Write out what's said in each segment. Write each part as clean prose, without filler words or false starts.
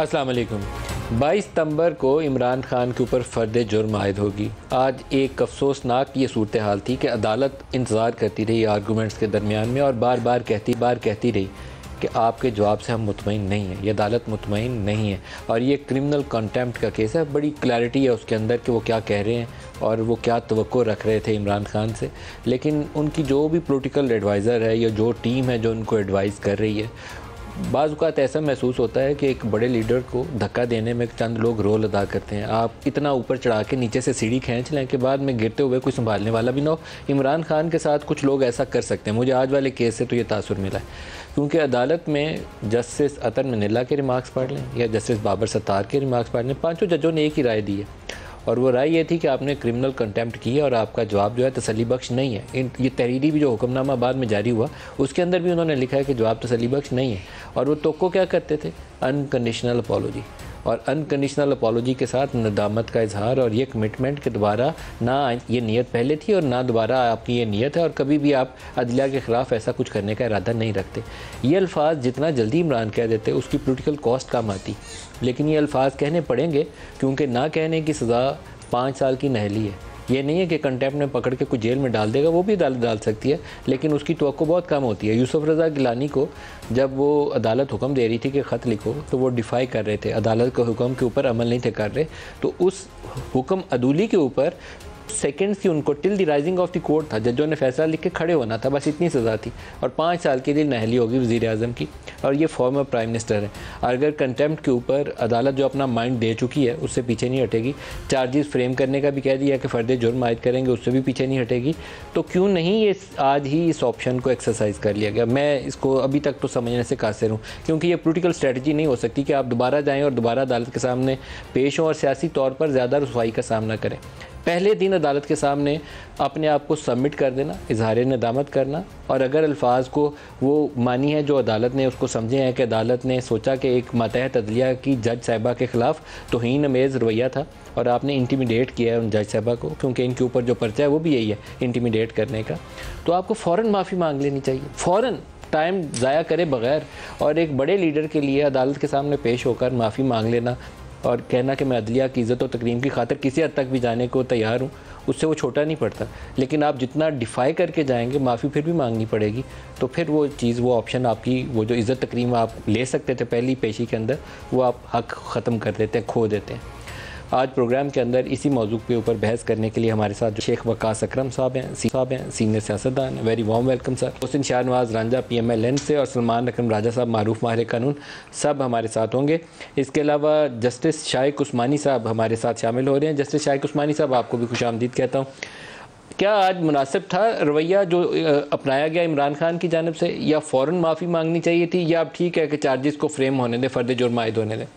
अस्सलाम वालेकुम। 22 सितंबर को इमरान खान के ऊपर फ़र्द जुर्म आयद होगी। आज एक अफसोसनाक ये सूरत हाल थी कि अदालत इंतज़ार करती रही आर्गूमेंट्स के दरमियान में और बार बार कहती रही कि आपके जवाब से हम मुतमईन नहीं हैं, ये अदालत मुतमईन नहीं है। और ये क्रिमिनल कंटेम्प्ट का केस है, बड़ी क्लैरिटी है उसके अंदर कि वो क्या कह रहे हैं और वो क्या तवक्को रख रहे थे इमरान खान से। लेकिन उनकी जो भी पॉलिटिकल एडवाइज़र है या जो टीम है जो उनको एडवाइस कर रही है, बाज़ औक़ात ऐसा महसूस होता है कि एक बड़े लीडर को धक्का देने में चंद लोग रोल अदा करते हैं। आप इतना ऊपर चढ़ा के नीचे से सीढ़ी खींच लें कि बाद में गिरते हुए कोई संभालने वाला भी ना हो। इमरान खान के साथ कुछ लोग ऐसा कर सकते हैं। मुझे आज वाले केस से तो ये तासुर मिला है, क्योंकि अदालत में जस्टिस अतर मनीला के रिमार्क्स पढ़ लें या जस्टिस बाबर सत्तार के रिमार्क्स पढ़ लें, पाँचों जजों ने एक ही राय दी है और वो राय ये थी कि आपने क्रिमिनल कंटेम्प्ट की है और आपका जवाब जो है तसल्ली बख्श नहीं है। ये तहरीरी भी जो हुक्मनामा बाद में जारी हुआ उसके अंदर भी उन्होंने लिखा है कि जवाब तसल्ली बख्श नहीं है। और वो तो क्या करते थे, अनकंडीशनल अपॉलोजी, और अनकंडीशनल अपॉलोजी के साथ नदामत का इजहार और ये कमिटमेंट कि दोबारा ना ये नीयत पहले थी और ना दोबारा आपकी ये नीयत है और कभी भी आप अदलिया के ख़िलाफ़ ऐसा कुछ करने का इरादा नहीं रखते। ये अल्फाज जितना जल्दी इमरान कह देते उसकी पॉलिटिकल कॉस्ट कम आती, लेकिन ये अल्फाज कहने पड़ेंगे क्योंकि ना कहने की सज़ा 5 साल की नहली है। ये नहीं है कि कंटेम्प्ट में पकड़ के कुछ जेल में डाल देगा, वो भी डाल सकती है, लेकिन उसकी तवक्को बहुत कम होती है। यूसुफ रज़ा गिलानी को जब वो अदालत हुक्म दे रही थी कि ख़त लिखो तो वो डिफ़ाई कर रहे थे, अदालत के हुक्म के ऊपर अमल नहीं थे कर रहे, तो उस हुक्म अदूली के ऊपर सेकंड्स की उनको till the rising of the court था, जजों ने फैसला लिख के खड़े होना था, बस इतनी सज़ा थी और 5 साल के लिए नहली होगी वज़ीर आज़म की। और ये फॉर्मर प्राइम मिनिस्टर है। अगर कंटेम्प्ट के ऊपर अदालत जो अपना माइंड दे चुकी है उससे पीछे नहीं हटेगी, चार्जेस फ्रेम करने का भी कह दिया कि फ़र्द जुर्म आयद करेंगे, उससे भी पीछे नहीं हटेगी, तो क्यों नहीं ये आज ही इस ऑप्शन को एक्सरसाइज कर लिया गया। मैं इसको अभी तक तो समझने से कासिर हूँ, क्योंकि ये पॉलिटिकल स्ट्रेटजी नहीं हो सकती कि आप दोबारा जाएँ और दोबारा अदालत के सामने पेश हों और सियासी तौर पर ज़्यादा रुसवाई का सामना करें। पहले दिन अदालत के सामने अपने आप को सबमिट कर देना, इजहार नदामत करना, और अगर अल्फाज को वो मानी है जो अदालत ने उसको समझे हैं कि अदालत ने सोचा कि एक मातहत अदलिया की जज साहिबा के ख़िलाफ़ तौहीन अमेज़ रवैया था और आपने इंटिमिडेट किया है उन जज साहिबा को, क्योंकि इनके ऊपर जो पर्चा है वो भी यही है इंटिमिडेट करने का, तो आपको फ़ौरन माफ़ी मांग लेनी चाहिए, फ़ौरन, टाइम ज़ाया करे बगैर। और एक बड़े लीडर के लिए अदालत के सामने पेश होकर माफ़ी मांग लेना और कहना कि मैं अदलिया की इज़्ज़त और तकरीम की खातिर किसी हद तक भी जाने को तैयार हूँ, उससे वो छोटा नहीं पड़ता। लेकिन आप जितना डिफ़ाई करके जाएंगे माफ़ी फिर भी मांगनी पड़ेगी, तो फिर वो चीज़, वो ऑप्शन, आपकी वो जो इज़्ज़त तकरीम आप ले सकते थे पहली पेशी के अंदर, वो आप हक ख़त्म कर देते हैं, खो देते हैं। आज प्रोग्राम के अंदर इसी मौजू के ऊपर बहस करने के लिए हमारे साथ शेख वकास अकरम साहब हैं, सीनियर सियासतदान। Very warm welcome sir. Hussain Shahnawaz Ranjha PMLN से और सलमान अकरम राजा साहब मारूफ माहिर कानून, सब हमारे साथ होंगे। इसके अलावा जस्टिस शाइक उस्मानी साहब हमारे साथ शामिल हो रहे हैं। जस्टिस शाइक उस्मानी साहब, आपको भी खुशामदीद कहता हूँ। क्या आज मुनासिब था रवैया जो अपनाया गया इमरान खान की जानिब से, या फ़ौरन माफ़ी मांगनी चाहिए थी, या अब ठीक है कि चार्जेस को फ्रेम होने दें, फ़र्द जुर्म आयद होने दें?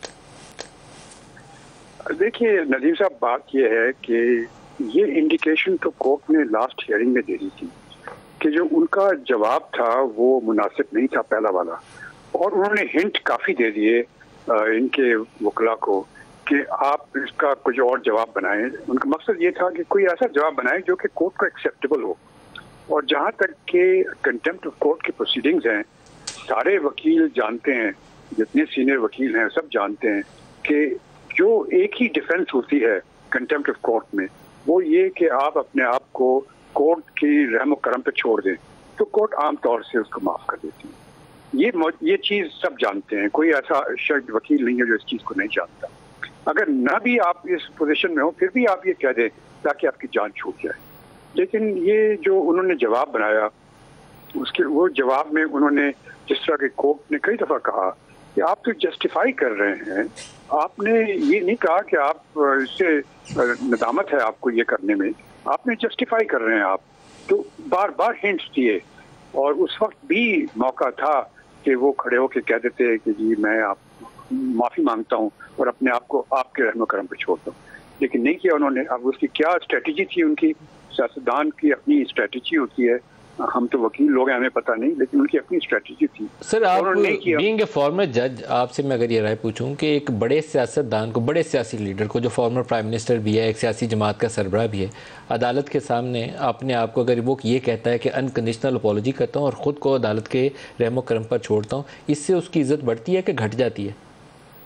देखिए नदीम साहब, बात यह है कि ये इंडिकेशन तो कोर्ट ने लास्ट हियरिंग में दे दी थी कि जो उनका जवाब था वो मुनासिब नहीं था पहला वाला, और उन्होंने हिंट काफ़ी दे दिए इनके वकला को कि आप इसका कुछ और जवाब बनाएं। उनका मकसद ये था कि कोई ऐसा जवाब बनाएं जो कि कोर्ट को एक्सेप्टेबल हो। और जहाँ तक कि कंटेम्प्ट ऑफ कोर्ट की प्रोसीडिंग्स हैं, सारे वकील जानते हैं, जितने सीनियर वकील हैं सब जानते हैं कि जो एक ही डिफेंस होती है कंटेम्प्ट ऑफ कोर्ट में, वो ये कि आप अपने आप को कोर्ट की रहम करम पे छोड़ दें, तो कोर्ट आमतौर से उसको माफ़ कर देती है। ये चीज़ सब जानते हैं, कोई ऐसा शख्स वकील नहीं है जो इस चीज़ को नहीं जानता। अगर ना भी आप इस पोजीशन में हो फिर भी आप ये कह दें ताकि आपकी जान छूट जाए। लेकिन ये जो उन्होंने जवाब बनाया, उसके वो जवाब में उन्होंने, जिस तरह के कोर्ट ने कई दफ़ा कहा कि आप तो जस्टिफाई कर रहे हैं, आपने ये नहीं कहा कि आप इससे नदामत है आपको ये करने में, आपने जस्टिफाई कर रहे हैं आप, तो बार बार हिंट्स दिए। और उस वक्त भी मौका था कि वो खड़े होकर कह देते कि जी मैं आप माफ़ी मांगता हूँ और अपने आप को आपके रहम करम पे छोड़ता हूँ, लेकिन नहीं किया उन्होंने। अब उसकी क्या स्ट्रेटजी थी, उनकी सियासतदान की अपनी स्ट्रेटजी होती है, हम तो वकील लोग हैं, हमें पता नहीं, लेकिन उनकी अपनी स्ट्रेटजी थी। सर, आप बीइंग ए फॉर्मर जज, आपसे मैं अगर ये राय पूछूं कि एक बड़े सियासतदान को, बड़े सियासी लीडर को, जो फॉर्मर प्राइम मिनिस्टर भी है, एक सियासी जमात का सरबराह भी है, अदालत के सामने अपने आप को अगर वो ये कहता है कि अनकंडीशनल अपॉलॉजी करता हूँ और ख़ुद को अदालत के रहमो करम पर छोड़ता हूँ, इससे उसकी इज़्ज़त बढ़ती है कि घट जाती है?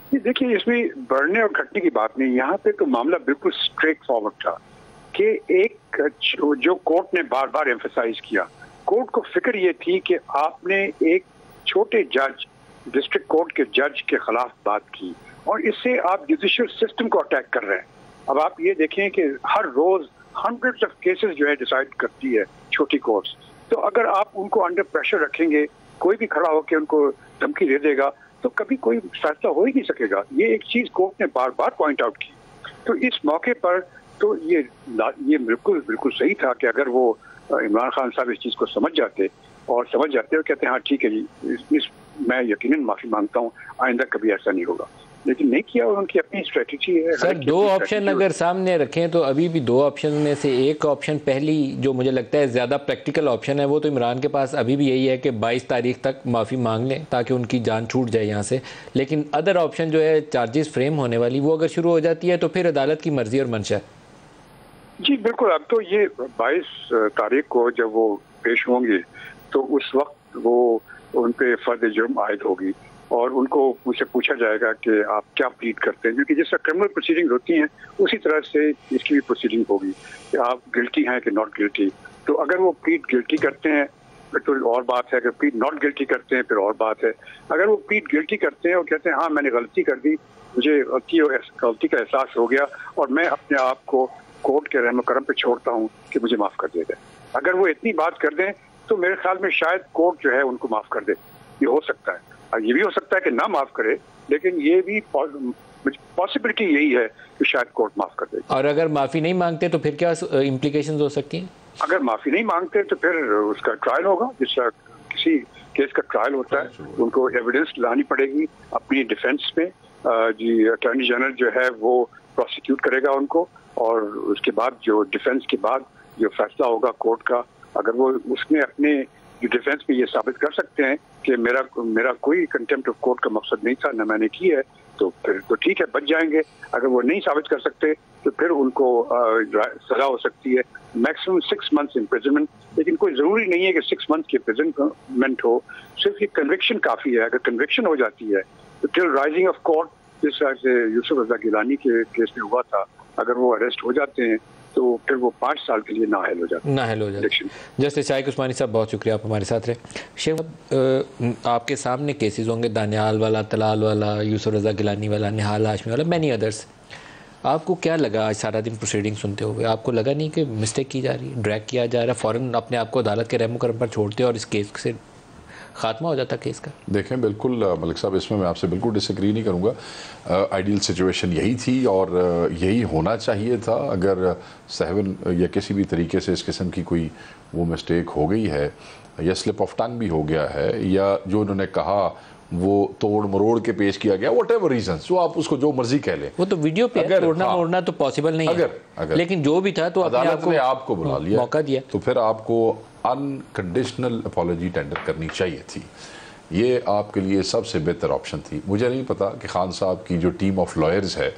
ये देखिए, इसमें बढ़ने और घटने की बात नहीं, यहाँ पे तो मामला बिल्कुल स्ट्रेट फॉरवर्ड था कि एक जो कोर्ट ने बार बार एम्फसाइज किया, कोर्ट को फिक्र ये थी कि आपने एक छोटे जज, डिस्ट्रिक्ट कोर्ट के जज के खिलाफ बात की और इससे आप जुडिशियल सिस्टम को अटैक कर रहे हैं। अब आप ये देखें कि हर रोज हंड्रेड्स ऑफ केसेस जो है डिसाइड करती है छोटी कोर्ट्स, तो अगर आप उनको अंडर प्रेशर रखेंगे, कोई भी खड़ा होकर उनको धमकी दे देगा तो कभी कोई फैसला हो ही नहीं सकेगा। ये एक चीज कोर्ट ने बार बार पॉइंट आउट की। तो इस मौके पर तो ये बिल्कुल सही था कि अगर वो इमरान खान साहब इस चीज को समझ जाते और कहते हैं हाँ ठीक है जी, मैं यकीनन माफी मांगता हूँ, आइंदा कभी ऐसा नहीं होगा, लेकिन नहीं किया और उनकी अपनी स्ट्रेटजी है। सर, दो ऑप्शन अगर सामने रखें तो अभी भी दो ऑप्शन में से एक ऑप्शन, पहली जो मुझे लगता है ज़्यादा प्रैक्टिकल ऑप्शन है, वो तो इमरान के पास अभी भी यही है कि 22 तारीख तक माफ़ी मांग लें ताकि उनकी जान छूट जाए यहाँ से। लेकिन अदर ऑप्शन जो है चार्जेस फ्रेम होने वाली, वो अगर शुरू हो जाती है तो फिर अदालत की मर्जी और मंशा। जी बिल्कुल, अब तो ये 22 तारीख को जब वो पेश होंगे तो उस वक्त वो उन पे फर्द जुर्म आयद होगी और उनको मुझसे पूछा जाएगा कि आप क्या प्लीड करते हैं, क्योंकि जिस तरह क्रिमिनल प्रोसीडिंग होती हैं उसी तरह से इसकी भी प्रोसीडिंग होगी कि आप गिल्टी हैं कि नॉट गिल्टी। तो अगर वो प्लीड गिल्टी करते हैं फिर तो और बात है, अगर प्लीड नॉट गिल्टी करते हैं फिर और बात है। अगर वो प्लीड गिल्टी करते हैं और कहते हैं हाँ मैंने गलती कर दी, मुझे गलती का एहसास हो गया और मैं अपने आप को कोर्ट के रहम करम पे छोड़ता हूँ कि मुझे माफ कर दिया जाए, अगर वो इतनी बात कर दें तो मेरे ख्याल में शायद कोर्ट जो है उनको माफ कर दे। ये हो सकता है, और ये भी हो सकता है कि ना माफ करे, लेकिन ये भी पॉसिबिलिटी यही है कि शायद कोर्ट माफ कर दे। और अगर माफी नहीं मांगते तो फिर क्या इम्प्लीकेशंस हो सकती हैं? अगर माफी नहीं मांगते तो फिर उसका ट्रायल होगा, जिस तरह किसी केस का ट्रायल होता है, उनको एविडेंस लानी पड़ेगी अपनी डिफेंस में। जी अटॉर्नी जनरल जो है वो प्रोसिक्यूट करेगा उनको और उसके बाद जो डिफेंस के बाद जो फैसला होगा कोर्ट का, अगर वो उसमें अपने जो डिफेंस में ये साबित कर सकते हैं कि मेरा कोई कंटेम्प्ट ऑफ कोर्ट का मकसद नहीं था, न मैंने की है, तो फिर तो ठीक है, बच जाएंगे। अगर वो नहीं साबित कर सकते तो फिर उनको सजा हो सकती है मैक्सिमम 6 months इम्प्रिजनमेंट। लेकिन कोई जरूरी नहीं है कि 6 months की इम्प्रिजनमेंट हो, सिर्फ ये कन्विक्शन काफी है। अगर कन्विक्शन हो जाती है तो टिल राइजिंग ऑफ कोर्ट, जिस तरह से यूसुफ रजा गिलानी के केस में हुआ था, अगर वो अरेस्ट हो जाते हैं तो फिर वो 5 साल के लिए नाअहल हो जाते हैं। जस्टिस शाइक उस्मानी साहब, बहुत शुक्रिया, आप हमारे साथ रहे। शेख, आपके सामने केसेस होंगे, दानियाल वाला, तलाल वाला, यूसुफ रजा गिलानी वाला, निहाल हाशमी वाला, मैनी अदर्स। आपको क्या लगा आज सारा दिन प्रोसीडिंग सुनते हुए? आपको लगा नहीं कि मिस्टेक की जा रही है, ड्रैग किया जा रहा है, फ़ौरन अपने आप को अदालत के रहम करम पर छोड़ते और इस केस से खात्मा हो जाता केस का? देखें, बिल्कुल मलिक साहब, इसमें मैं आपसे बिल्कुल डिसएग्री नहीं करूँगा। आइडियल सिचुएशन यही थी और यही होना चाहिए था। अगर सहवन या किसी भी तरीके से इस किस्म की कोई वो मिस्टेक हो गई है या स्लिप ऑफ टंग भी हो गया है या जो उन्होंने कहा वो तोड़ मरोड़ के पेश किया गया, वट एवर रीजन, जो आप उसको जो मर्जी कह लें, वो तो वीडियो पे है, तोड़ना मोड़ना तो पॉसिबल नहीं है। अगर लेकिन जो भी था तो अदालत ने आपको बुला लिया, मौका दिया, तो फिर आपको अनकंडीशनल अपॉलॉजी टेंडर करनी चाहिए थी। ये आपके लिए सबसे बेहतर ऑप्शन थी। मुझे नहीं पता कि खान साहब की जो टीम ऑफ लॉयर्स है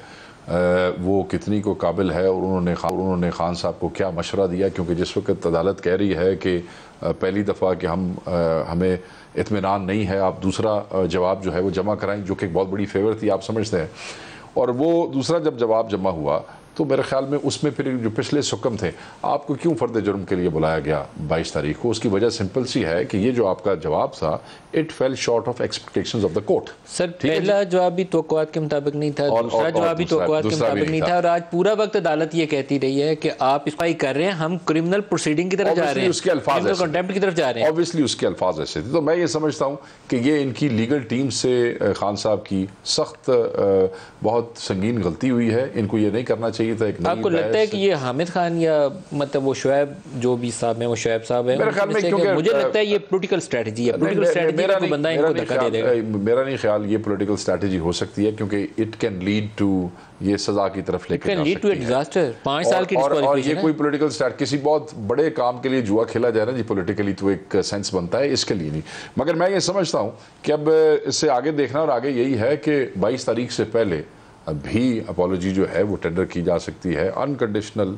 वो कितनी को काबिल है और उन्होंने खान साहब को क्या मशवरा दिया, क्योंकि जिस वक्त अदालत कह रही है कि पहली दफ़ा कि हमें इत्मीनान नहीं है, आप दूसरा जवाब जो है वो जमा कराएं, जो कि एक बहुत बड़ी फेवर थी, आप समझते हैं। और वो दूसरा जब जवाब जमा हुआ तो मेरे ख्याल में उसमें फिर जो पिछले हुक्म थे, आपको क्यों फर्द जुर्म के लिए बुलाया गया 22 तारीख को? उसकी वजह सिंपल सी है कि ये जो आपका जवाब था, it fell short of expectations of the court. Sir, पहला जवाब भी तवक्कुआत के मुताबिक नहीं था, दूसरा जवाब भी तवक्कुआत के मुताबिक नहीं था, और आज पूरा वक्त अदालत ये कहती रही है कि आप इसको कर रहे हैं, हम क्रिमिनल प्रोसीडिंग की तरफ जा रहे हैं, उसके अल्फाज कंटेम्प्ट की तरफ जा रहे हैं। ऑब्वियसली उसके अल्फाज ऐसे थे। तो मैं ये समझता हूँ कि ये इनकी लीगल टीम से खान साहब की सख्त बहुत संगीन गलती हुई है। इनको ये नहीं करना चाहिए था। आपको लगता है कि ये हामिद खान या मतलब वो शुएब जो भी साहब हैं, वो शुएब साहब हैं, मेरे ख्याल में, क्योंकि मुझे लगता है ये पॉलिटिकल स्ट्रेटजी है, पॉलिटिकल स्ट्रेटजी को बंदा इनको धक्का दे देगा। मेरा नहीं ख्याल ये पॉलिटिकल स्ट्रेटजी हो सकती है, क्योंकि इट कैन लीड टू ये सजा की तरफ लेकर जा सकती है, डिजास्टर, 5 साल की और ये कोई पॉलिटिकल स्ट्रेटजी किसी बहुत बड़े काम के लिए जुआ खेला जाए ना जी पॉलिटिकली, तो एक सेंस बनता है, इसके लिए नहीं। मगर मैं ये समझता हूँ कि अब इससे आगे देखना और आगे यही है कि 22 तारीख से पहले भी अपॉलॉजी जो है वो टेंडर की जा सकती है। अनकंडीशनल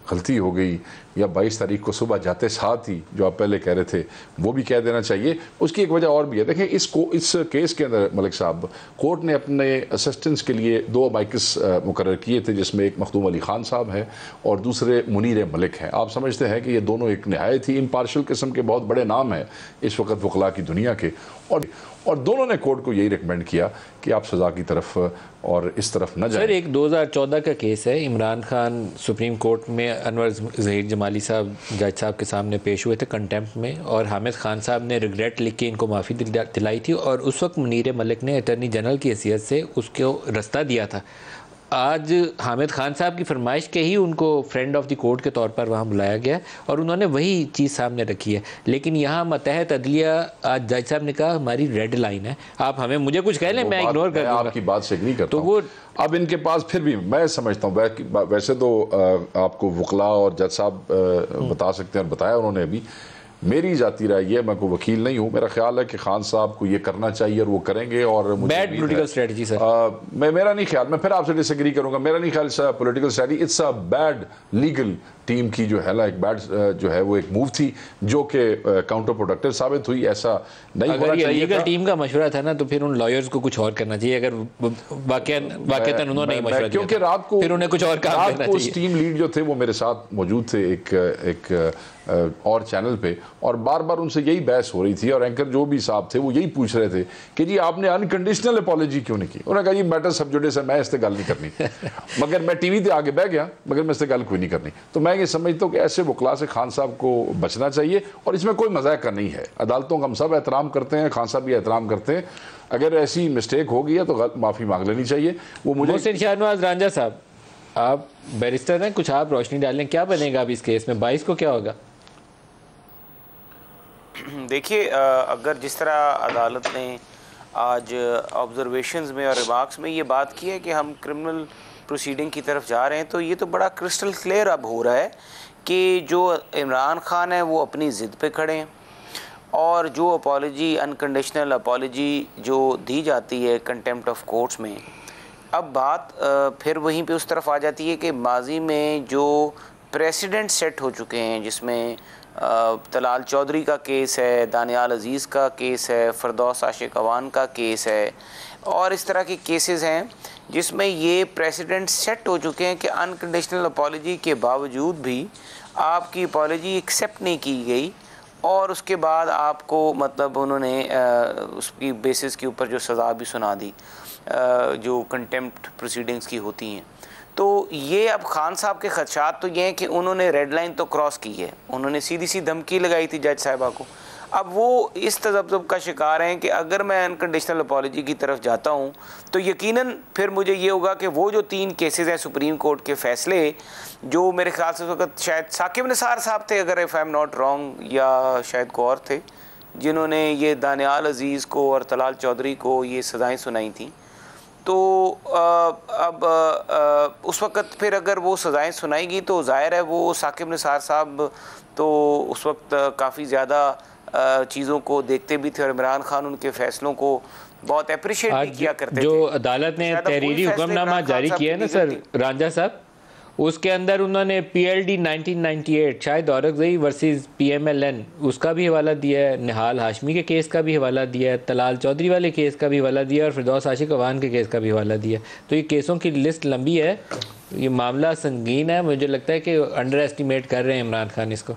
गलती हो गई, या 22 तारीख को सुबह जाते साथ ही जो आप पहले कह रहे थे वो भी कह देना चाहिए। उसकी एक वजह और भी है, देखें इस केस के अंदर मलिक साहब, कोर्ट ने अपने असिस्टेंट्स के लिए 2 माइकस मुकर्रर किए थे, जिसमें एक मखदूम अली खान साहब हैं और दूसरे मुनीर मलिक हैं। आप समझते हैं कि ये दोनों एक नहायत ही इम्पार्शल किस्म के बहुत बड़े नाम हैं इस वक्त वकला की दुनिया के, और दोनों ने कोर्ट को यही रिकमेंड किया कि आप सज़ा की तरफ और इस तरफ न जाएं। सर, एक 2014 का केस है, इमरान खान सुप्रीम कोर्ट में अनवर ज़हीर जमाली साहब जज साहब के सामने पेश हुए थे कंटेम्प्ट में, और हामिद खान साहब ने रिग्रेट लिख के इनको माफ़ी दिलाई थी, और उस वक्त मुनीर मलिक ने अटर्नी जनरल की हैसियत से उसको रास्ता दिया था। आज हामिद खान साहब की फरमाइश के ही उनको फ्रेंड ऑफ द कोर्ट के तौर पर वहाँ बुलाया गया और उन्होंने वही चीज़ सामने रखी है। लेकिन यहाँ मतहत अदलिया, आज जज साहब ने कहा हमारी रेड लाइन है, आप हमें मुझे कुछ कह लें, मैं इग्नोर कर दूंगा। आपकी बात से नहीं करता तो वो अब इनके पास फिर भी मैं समझता हूँ, वैसे तो आपको वकला और जज साहब बता सकते हैं और बताया उन्होंने अभी, मेरी जाती राय ये, मैं कोई वकील नहीं हूँ, मेरा ख्याल है कि खान साहब को ये करना चाहिए और वो करेंगे। और बैड पॉलिटिकल स्ट्रेटजी सर, मेरा नहीं ख्याल, मैं फिर आपसे डिसएग्री करूंगा, मेरा नहीं ख्याल political strategy, it's a bad legal team की जो है ना, एक बैड जो है वो एक मूव थी जो कि काउंटर प्रोडक्टिव साबित हुई। ऐसा नहीं होना चाहिए। लीगल टीम का मशवरा था ना, तो फिर उन लॉयर्स को कुछ और करना चाहिए। अगर वाकई उन्होंने नहीं मशवरा दिया, क्योंकि रात को फिर उन्हें कुछ और काम करना चाहिए। टीम लीड जो थे वो मेरे साथ मौजूद थे एक और चैनल पे, और बार बार उनसे यही बहस हो रही थी, और एंकर जो भी साहब थे वो यही पूछ रहे थे कि जी आपने अनकंडीशनल अपॉलॉजी क्यों नहीं की। उन्होंने कहा जी मैटर सब जुड़े से, मैं इससे गल नहीं करनी मगर मैं टीवी पे आगे बह गया, मगर मैं इससे गल कोई नहीं करनी। तो मैं ये समझता हूँ कि ऐसे वकला से खान साहब को बचना चाहिए, और इसमें कोई मजाक का नहीं है। अदालतों का हम सब एहतराम करते हैं, खान साहब भी एहतराम करते हैं। अगर ऐसी मिस्टेक हो गई है तो माफ़ी मांग लेनी चाहिए। वो मुझे शाहनवाज रांझा साहब, आप बैरिस्टर हैं, कुछ आप रोशनी डालें, क्या बनेगा अब इस केस में, 22 को क्या होगा? देखिए, अगर जिस तरह अदालत ने आज ऑब्जर्वेशंस में और रिमार्क्स में ये बात की है कि हम क्रिमिनल प्रोसीडिंग की तरफ जा रहे हैं, तो ये तो बड़ा क्रिस्टल क्लियर अब हो रहा है कि जो इमरान खान है वो अपनी ज़िद पे खड़े हैं, और जो अपॉलॉजी, अनकंडीशनल अपॉलॉजी जो दी जाती है कंटेम्प्ट ऑफ कोर्ट्स में, अब बात फिर वहीं पे उस तरफ आ जाती है कि माजी में जो प्रेसिडेंट सेट हो चुके हैं, जिसमें तलाल चौधरी का केस है, दानियाल अजीज़ का केस है, फरदौस आशिक अवान का केस है, और इस तरह के केसेस हैं जिसमें ये प्रेसिडेंट सेट हो चुके हैं कि अनकंडीशनल अपॉलॉजी के बावजूद भी आपकी अपॉलॉजी एक्सेप्ट नहीं की गई, और उसके बाद आपको मतलब उन्होंने उसकी बेसिस के ऊपर जो सज़ा भी सुना दी जो कंटेम्प्ट प्रोसीडिंग्स की होती हैं। तो ये अब खान साहब के खदशात तो ये हैं कि उन्होंने रेड लाइन तो क्रॉस की है, उन्होंने सीधी सी धमकी लगाई थी जज साहिबा को। अब वो इस तजब्जुब का शिकार हैं कि अगर मैं अनकंडीशनल अपॉलॉजी की तरफ जाता हूँ तो यकीनन फिर मुझे ये होगा कि वो जो 3 केसेस हैं सुप्रीम कोर्ट के फ़ैसले, जो मेरे ख्याल से उस वक्त शायद साकिब निसार साहब थे अगर if I am not wrong, या शायद को और थे, जिन्होंने ये दानियाल अजीज़ को और तलाल चौधरी को ये सज़ाएँ सुनाई थी। तो अब उस वक़्त फिर अगर वो सज़ाएँ सुनाएगी तो ज़ाहिर है वो साकिब निसार साहब तो उस वक्त काफ़ी ज़्यादा चीज़ों को देखते भी थे, और इमरान खान उनके फ़ैसलों को बहुत अप्रिशिएट भी किया करते थे। जो अदालत ने तहरीरी हुक्मनामा जारी किया है ना सर रांझा साहब, उसके अंदर उन्होंने PLD 1998 शायद औरंगज़ई वर्सेस PMLN उसका भी हवाला दिया है, निहाल हाशमी के केस का भी हवाला दिया है, तलाल चौधरी वाले केस का भी हवाला दिया है, और फिरदौस आशिक अवान के केस का भी हवाला दिया है। तो ये केसों की लिस्ट लंबी है, ये मामला संगीन है। मुझे लगता है कि अंडर एस्टिमेट कर रहे हैं इमरान खान इसको।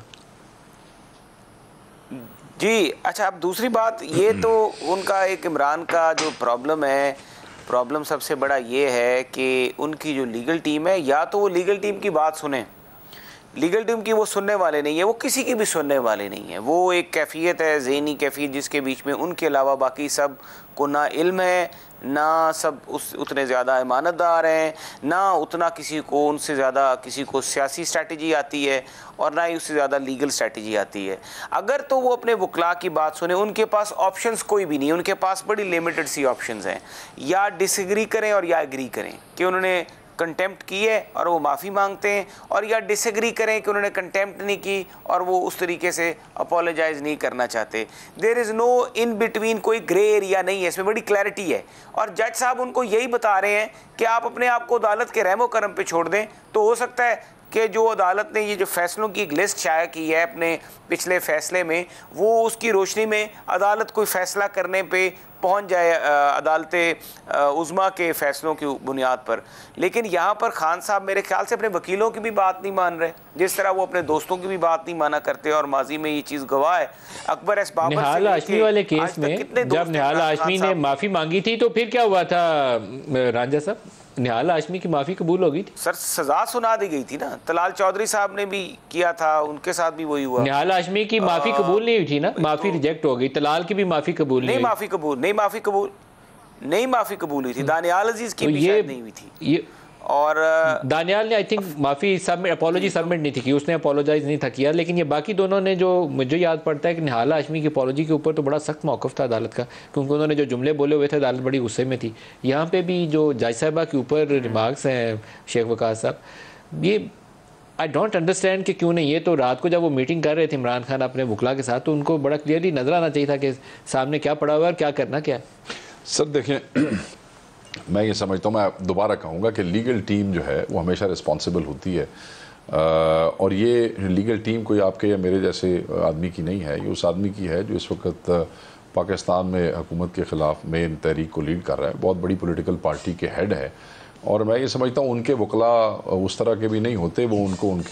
जी अच्छा, अब दूसरी बात ये तो उनका एक इमरान का जो प्रॉब्लम सबसे बड़ा ये है कि उनकी जो लीगल टीम है, या तो वो लीगल टीम की बात सुने, लीगल टीम की वो सुनने वाले नहीं है, वो किसी की भी सुनने वाले नहीं है। वो एक कैफियत है, ज़हनी कैफियत, जिसके बीच में उनके अलावा बाकी सब को ना इल्म है, ना सब उतने ज़्यादा ईमानतदार हैं, ना उतना किसी को उनसे ज़्यादा किसी को सियासी स्ट्रैटेजी आती है, और ना ही उससे ज़्यादा लीगल स्ट्रैटेजी आती है। अगर तो वो अपने वकला की बात सुने, उनके पास ऑप्शंस कोई भी नहीं है, उनके पास बड़ी लिमिटेड सी ऑप्शंस हैं, या डिसएग्री करें और या एग्री करें कि उन्होंने कंटेम्प्ट की है और वो माफ़ी मांगते हैं, और या डिसएग्री करें कि उन्होंने कंटेम्प्ट नहीं की और वो उस तरीके से अपोलोजाइज़ नहीं करना चाहते। There is no in between, कोई ग्रे एरिया नहीं है, इसमें बड़ी क्लैरिटी है। और जज साहब उनको यही बता रहे हैं कि आप अपने आप को अदालत के रहमो करम पे छोड़ दें, तो हो सकता है कि जो अदालत ने ये जो फैसलों की एक लिस्ट शाया की है अपने पिछले फैसले में, वो उसकी रोशनी में अदालत कोई फैसला करने पे पहुंच जाए अदालत उज़्मा के फैसलों की बुनियाद पर। लेकिन यहाँ पर खान साहब मेरे ख्याल से अपने वकीलों की भी बात नहीं मान रहे, जिस तरह वो अपने दोस्तों की भी बात नहीं माना करते, और माजी में ये चीज़ गवाह है। अकबर एस बाबर निहाल हाशमी वाले केस में जब निहाल हाशमी ने माफ़ी मांगी थी तो फिर क्या हुआ था रांझा साहब? निहाल हाशमी की माफ़ी कबूल हो गई थी सर, सजा सुना दी गई थी ना। तलाल चौधरी साहब ने भी किया था, उनके साथ भी वही हुआ। निहाल हाशमी की माफ़ी कबूल नहीं हुई थी ना, माफ़ी रिजेक्ट हो गई। तलाल की भी माफ़ी कबूल नहीं, माफ़ी कबूल हुई थी। दानियाल अजीज की भी शायद नहीं हुई थी। और दानियाल ने आई थिंक माफ़ी सबमिट, अपोलॉजी सबमिट नहीं थी की, उसने अपोलोजाइज नहीं था किया। लेकिन ये बाकी दोनों ने, जो मुझे याद पड़ता है कि निहाल हाशमी की अपोलॉजी के ऊपर तो बड़ा सख्त मौक़िफ़ था अदालत का, क्योंकि उन्होंने जो जुमले बोले हुए थे अदालत बड़ी गुस्से में थी। यहाँ पे भी जो जज साहिबा के ऊपर रिमार्क्स हैं शेख वकास साहब, ये आई डोंट अंडरस्टैंड कि क्यों नहीं। ये तो रात को जब वो मीटिंग कर रहे थे इमरान खान अपने वकला के साथ, तो उनको बड़ा क्लियरली नजर आना चाहिए था कि सामने क्या पड़ा हुआ है और क्या करना क्या है। सर देखें, मैं ये समझता हूँ, मैं दोबारा कहूँगा कि लीगल टीम जो है वो हमेशा रिस्पॉन्सिबल होती है, और ये लीगल टीम कोई आपके या मेरे जैसे आदमी की नहीं है। ये उस आदमी की है जो इस वक्त पाकिस्तान में हुकूमत के ख़िलाफ़ मेन तहरीक को लीड कर रहा है, बहुत बड़ी पॉलिटिकल पार्टी के हेड है। और मैं ये समझता हूँ उनके वकला उस तरह के भी नहीं होते, वो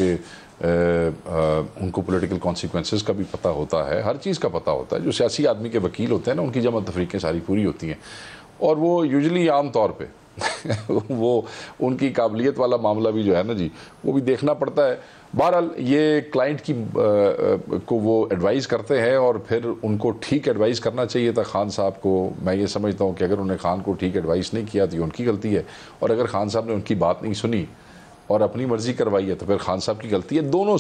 उनको पॉलिटिकल कॉन्सिक्वेंसेस का भी पता होता है, हर चीज़ का पता होता है। जो सियासी आदमी के वकील होते हैं ना, उनकी जमा तफरीकें सारी पूरी होती हैं, और वो यूजुअली आम तौर पे वो उनकी काबिलियत वाला मामला भी जो है ना जी, वो भी देखना पड़ता है। बहरहाल ये क्लाइंट की को वो एडवाइस करते हैं, और फिर उनको ठीक एडवाइस करना चाहिए था खान साहब को। मैं ये समझता हूँ कि अगर उन्हें खान को ठीक एडवाइस नहीं किया तो ये उनकी गलती है, और अगर खान साहब ने उनकी बात नहीं सुनी और अपनी मर्ज़ी करवाई है तो फिर खान साहब की गलती है। दोनों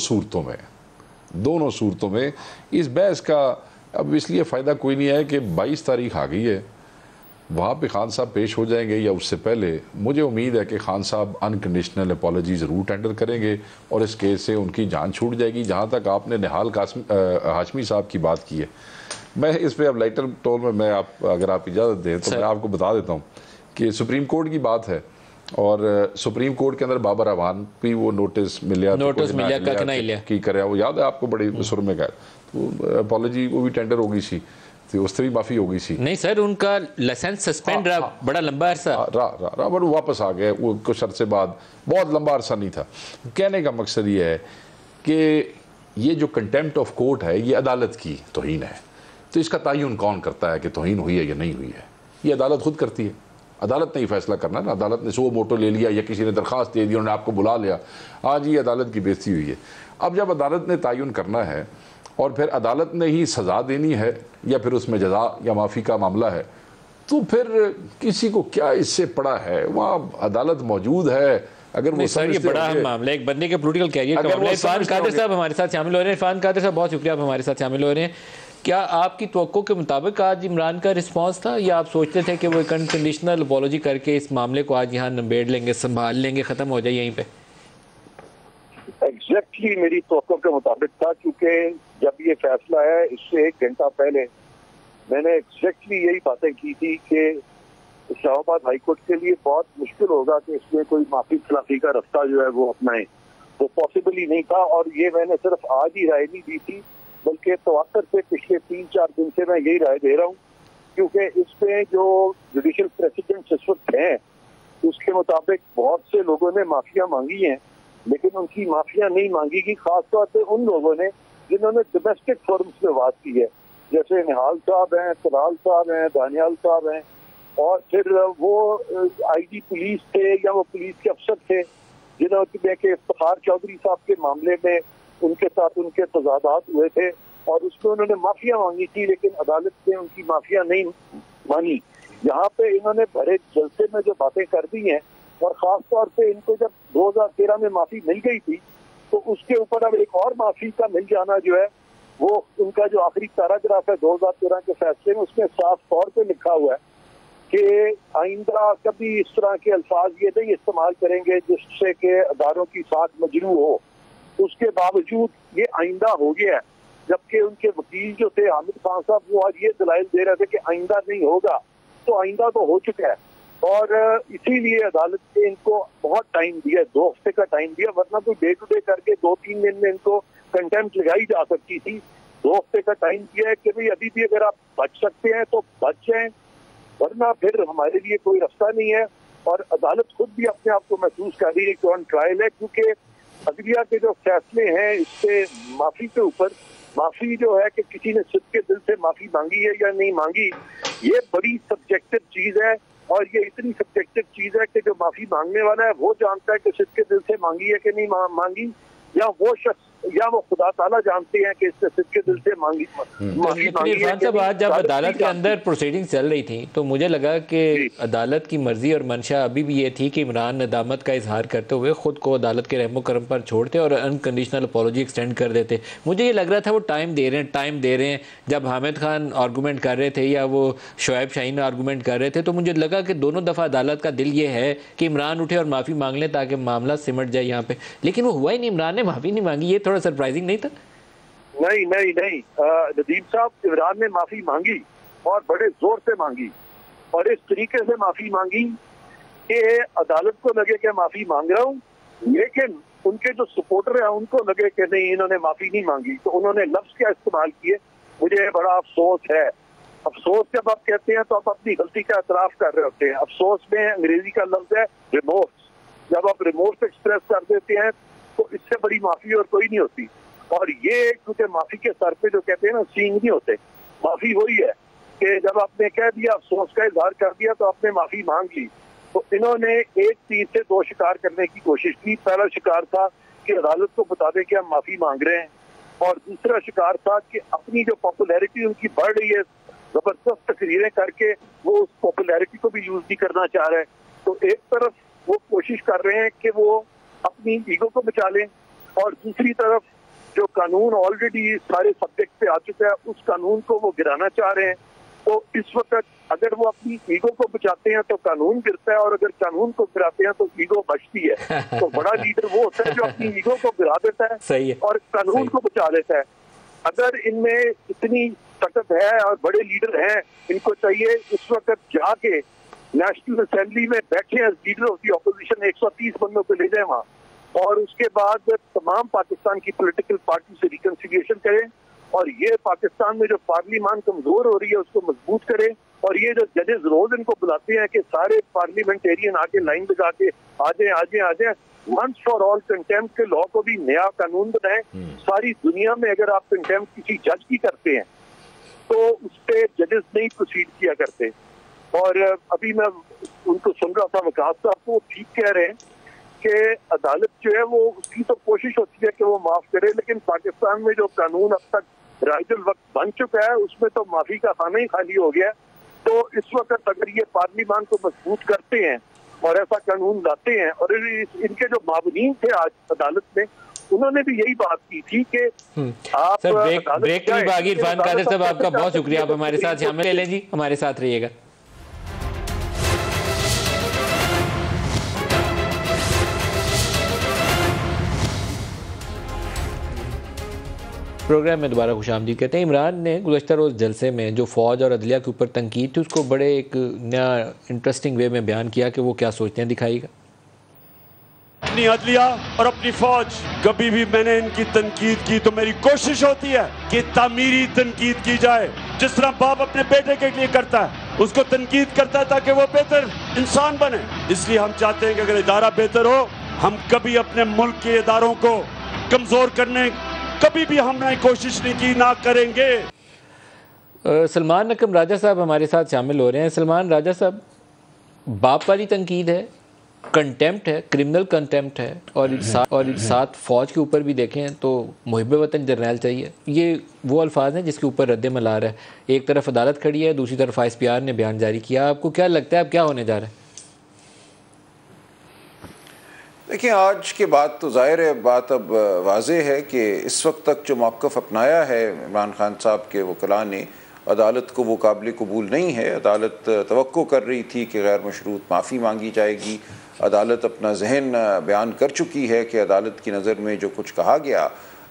सूरतों में इस बहस का अब इसलिए फ़ायदा कोई नहीं है कि 22 तारीख आ गई है, वहाँ पे खान साहब पेश हो जाएंगे या उससे पहले मुझे उम्मीद है कि खान साहब अनकंडीशनल अपॉलॉजी ज़रूर टेंडर करेंगे और इस केस से उनकी जान छूट जाएगी। जहाँ तक आपने निहाल हाशमी साहब की बात की है, मैं इस पर अब लाइटर टोन में मैं अगर आप इजाज़त दें तो मैं आपको बता देता हूँ कि सुप्रीम कोर्ट की बात है, और सुप्रीम कोर्ट के अंदर बाबर अवान भी वो नोटिस मिला की करे, वो याद है आपको, बड़े सुर में गए, तो अपॉलॉजी वो भी टेंडर हो गई सी, उससे भी माफ़ी हो गई सी। नहीं सर, उनका लाइसेंस सस्पेंड रहा बड़ा लंबा अरसा रहा, बट वापस आ गए वो कुछ अरसे बाद, बहुत लंबा अरसा नहीं था। कहने का मकसद ये है कि ये जो कंटेम्प्ट ऑफ कोर्ट है ये अदालत की तौहीन है, तो इसका तयन कौन करता है कि तौहीन हुई है या नहीं हुई है? ये अदालत खुद करती है। अदालत ने ही फैसला करना है ना। अदालत ने सो मोटो ले लिया या किसी ने दरख्वास्त दे दी, उन्होंने आपको बुला लिया, आज ये अदालत की बेइज्जती हुई है। अब जब अदालत ने तयन करना है और फिर अदालत ने ही सज़ा देनी है या फिर उसमें जज़ा या माफ़ी का मामला है, तो फिर किसी को क्या इससे पड़ा है? वहाँ अदालत मौजूद है। अगर वो सर, ये बड़ा मामला एक बंदे के पॉलिटिकल कैरियर का मामला है। इरफान कादिर साहब हमारे साथ शामिल हो रहे हैं। इरफान कादिर साहब, बहुत शुक्रिया, आप हमारे साथ शामिल हो रहे हैं। क्या आपकी तवक्को के मुताबिक आज इमरान का रिस्पांस था, या आप सोचते थे कि वो एक अनकंडीशनल अपॉलॉजी करके इस मामले को आज यहाँ निबेड़ लेंगे, संभाल लेंगे, ख़त्म हो जाए यहीं पे? एग्जैक्टली मेरी तवक्को के मुताबिक था, क्योंकि जब ये फैसला है इससे 1 घंटा पहले मैंने एग्जैक्टली यही बातें की थी कि इस्लामाबाद हाईकोर्ट के लिए बहुत मुश्किल होगा कि इसमें कोई माफी खिलाफी का रास्ता जो है वो अपनाए, वो पॉसिबल ही नहीं था। और ये मैंने सिर्फ आज ही राय नहीं दी थी, बल्कि तवक्कर से पिछले 3-4 दिन से मैं यही राय दे रहा हूँ, क्योंकि इसमें जो जुडिशल प्रेसिडेंट इस वक्त हैं उसके मुताबिक बहुत से लोगों ने माफिया मांगी हैं, लेकिन उनकी माफिया नहीं मांगी गई, खासतौर से उन लोगों ने जिन्होंने डोमेस्टिक फोरम्स में बात की है, जैसे निहाल साहब हैं, तलाल साहब हैं, दानियाल साहब हैं, और फिर वो आईजी पुलिस थे या वो पुलिस के अफसर थे जिन्होंने के इफ्तिखार चौधरी साहब के मामले में उनके साथ उनके तजादात हुए थे और उसमें उन्होंने माफिया मांगी थी, लेकिन अदालत ने उनकी माफिया नहीं मानी। यहाँ पे इन्होंने भरे जलसे में जो बातें कर दी हैं, और खास तौर पे इनको जब 2013 में माफी मिल गई थी तो उसके ऊपर अब एक और माफी का मिल जाना जो है वो उनका जो आखिरी पैराग्राफ है 2013 के फैसले में, उसमें साफ तौर पे लिखा हुआ है कि आइंदा कभी इस तरह के अल्फाज ये नहीं इस्तेमाल करेंगे जिससे कि अदारों की साख मजरू हो। उसके बावजूद ये आइंदा हो गया है, जबकि उनके वकील जो थे हामिद खान साहब वो आज ये दलाइल दे रहे थे कि आइंदा नहीं होगा, तो आइंदा तो हो चुका है। और इसीलिए अदालत ने इनको बहुत टाइम दिया, 2 हफ्ते का टाइम दिया, वरना तो डे टू डे करके 2-3 दिन में इनको कंटेम्प्ट लगाई जा सकती थी। 2 हफ्ते का टाइम दिया है कि भाई अभी भी अगर आप बच सकते हैं तो बच जाएं, वरना फिर हमारे लिए कोई रास्ता नहीं है। और अदालत खुद भी अपने आप को महसूस कर रही है कि ऑन ट्रायल है, क्योंकि अदलिया के जो फैसले हैं इससे माफी के ऊपर, माफी जो है कि किसी ने सिद्ध के दिल से माफी मांगी है या नहीं मांगी, ये बड़ी सब्जेक्टिव चीज है। और ये इतनी सब्जेक्टिव चीज है कि जो माफी मांगने वाला है वो जानता है कि सिद्ध के दिल से मांगी है कि नहीं मांगी, या वो शख्स या वो खुदा ताला जानते हैं कि इसने सिद्ध के दिल से मांगी इरफान साहब, आज जब अदालत के अंदर प्रोसीडिंग चल रही थी तो मुझे लगा कि अदालत की मर्जी और मंशा अभी भी ये थी कि इमरान नदामत का इजहार करते हुए खुद को अदालत के रहमो करम पर छोड़ते और अनकंडीशनल अपॉलॉजी एक्सटेंड कर देते। मुझे ये लग रहा था वो टाइम दे रहे हैं। जब हामिद खान आर्गूमेंट कर रहे थे या वो शोएब शाहीन आर्गूमेंट कर रहे थे तो मुझे लगा कि दोनों दफ़ा अदालत का दिल ये है कि इमरान उठे और माफ़ी मांग लें ताकि मामला सिमट जाए यहाँ पे, लेकिन वो हुआ ही नहीं। इमरान ने माफ़ी नहीं मांगी। ये थोड़ा सरप्राइजिंग नहीं था? नहीं नदीम साहब, इमरान ने माफी मांगी और बड़े जोर से मांगी, और इस तरीके से माफी मांगी कि अदालत को लगे कि माफी मांग रहा हूँ, लेकिन उनके जो सपोर्टर हैं उनको लगे कि नहीं, इन्होंने माफी नहीं मांगी। तो उन्होंने लफ्ज क्या इस्तेमाल किए, मुझे बड़ा अफसोस है। अफसोस जब आप कहते हैं तो आप अपनी गलती का एतराफ कर रहे होते हैं। अफसोस में अंग्रेजी का लफ्ज है रिमोर्स। जब आप रिमोर्स एक्सप्रेस कर देते हैं तो इससे बड़ी माफी और कोई नहीं होती। और ये क्योंकि माफी के सर पे जो कहते हैं ना सींग नहीं होते, माफी वही है कि जब आपने कह दिया, अफसोस का इजहार कर दिया तो आपने माफी मांग ली। तो इन्होंने एक तीर से 2 शिकार करने की कोशिश की। पहला शिकार था कि अदालत को बता दें कि हम माफी मांग रहे हैं, और दूसरा शिकार था कि अपनी जो पॉपुलैरिटी उनकी बढ़ रही है, जबरदस्त तकरीरें करके वो उस पॉपुलैरिटी को भी यूज नहीं करना चाह रहे हैं। तो एक तरफ वो कोशिश कर रहे हैं कि वो अपनी ईगो को बचा लें, और दूसरी तरफ जो कानून ऑलरेडी सारे सब्जेक्ट पे आ चुका है उस कानून को वो गिराना चाह रहे हैं। तो इस वक्त अगर वो अपनी ईगो को बचाते हैं तो कानून गिरता है, और अगर कानून को गिराते हैं तो ईगो बचती है। तो बड़ा लीडर वो होता है जो अपनी ईगो को गिरा देता है, सही है, और कानून को बचा लेता है। अगर इनमें इतनी ताकत है और बड़े लीडर हैं, इनको चाहिए इस वक्त जाके नेशनल असेंबली में बैठे as leader of the opposition, 130 बंदों को ले जाए वहाँ, और उसके बाद तमाम पाकिस्तान की पॉलिटिकल पार्टी से रिकंसिलिएशन करें, और ये पाकिस्तान में जो पार्लियामान कमजोर हो रही है उसको मजबूत करें। और ये जो जजेस रोज इनको बुलाते हैं कि सारे पार्लियामेंटेरियन आके लाइन लगा के आ जाए, वंस फॉर ऑल कंटेम्प्ट के लॉ को भी नया कानून बनाएं। सारी दुनिया में अगर आप कंटेम्प्ट किसी जज की करते हैं तो उस पर जजेस नहीं प्रोसीड किया करते। और अभी मैं उनको सुन रहा था, वकास साहब को ठीक कह रहे हैं कि अदालत जो है वो उसकी तो कोशिश होती है कि वो माफ करे, लेकिन पाकिस्तान में जो कानून अब तक राइजुल वक्त बन चुका है उसमें तो माफी का खाना ही खाली हो गया। तो इस वक्त अगर ये पार्लियामान को मजबूत करते हैं और ऐसा कानून लाते हैं, और इनके जो मामूलीन थे आज अदालत में, उन्होंने भी यही बात की थी कि आप सर ब्रेक के लिए बागी इरफान कादिर साहब, आपका बहुत शुक्रिया, आप हमारे साथ शामिल ले लें जी, हमारे साथ रहिएगा। प्रोग्राम में दोबारा खुशामदीद कहते हैं। इमरान ने गुज़श्ता रोज़ जलसे में जो फ़ौज और अदलिया के ऊपर तनकीद थी उसको बड़े एक नया इंटरेस्टिंग वे में बयान किया कि वो क्या सोचते हैं, दिखाएगा। अपनी अदलिया और अपनी फौज, कभी भी मैंने इनकी तनकीद की तो मेरी कोशिश होती है कि तामीरी तनकीद की जाए, जिस तरह बाप अपने बेटे के लिए करता है, उसको तनकीद करता है ताकि वो बेहतर इंसान बने। इसलिए हम चाहते हैं कि अगर इदारा बेहतर हो, हम कभी अपने मुल्क के इदारों को कमजोर करने कभी भी हमने कोशिश नहीं की, ना करेंगे। सलमान नकम राजा साहब हमारे साथ शामिल हो रहे हैं। सलमान राजा साहब, बाप वाली तनकीद है, कंटेम्प्ट है, क्रिमिनल कंटेम्प्ट है, और साथ फ़ौज के ऊपर भी देखें तो मुहिब वतन जर्नैल चाहिए। ये वो अल्फाज हैं जिसके ऊपर रद्द अमल आ रहा है। एक तरफ अदालत खड़ी है, दूसरी तरफ ISPR ने बयान जारी किया। आपको क्या लगता है अब क्या होने जा रहा है? देखिए, आज के बाद तो ज़ाहिर है बात अब वाज़ेह है कि इस वक्त तक जो मौक़िफ़ अपनाया है इमरान खान साहब के वकला ने, अदालत को वो काबिल कबूल नहीं है। अदालत तवक्को कर रही थी कि गैर मशरूत माफ़ी मांगी जाएगी। अदालत अपना जहन बयान कर चुकी है कि अदालत की नज़र में जो कुछ कहा गया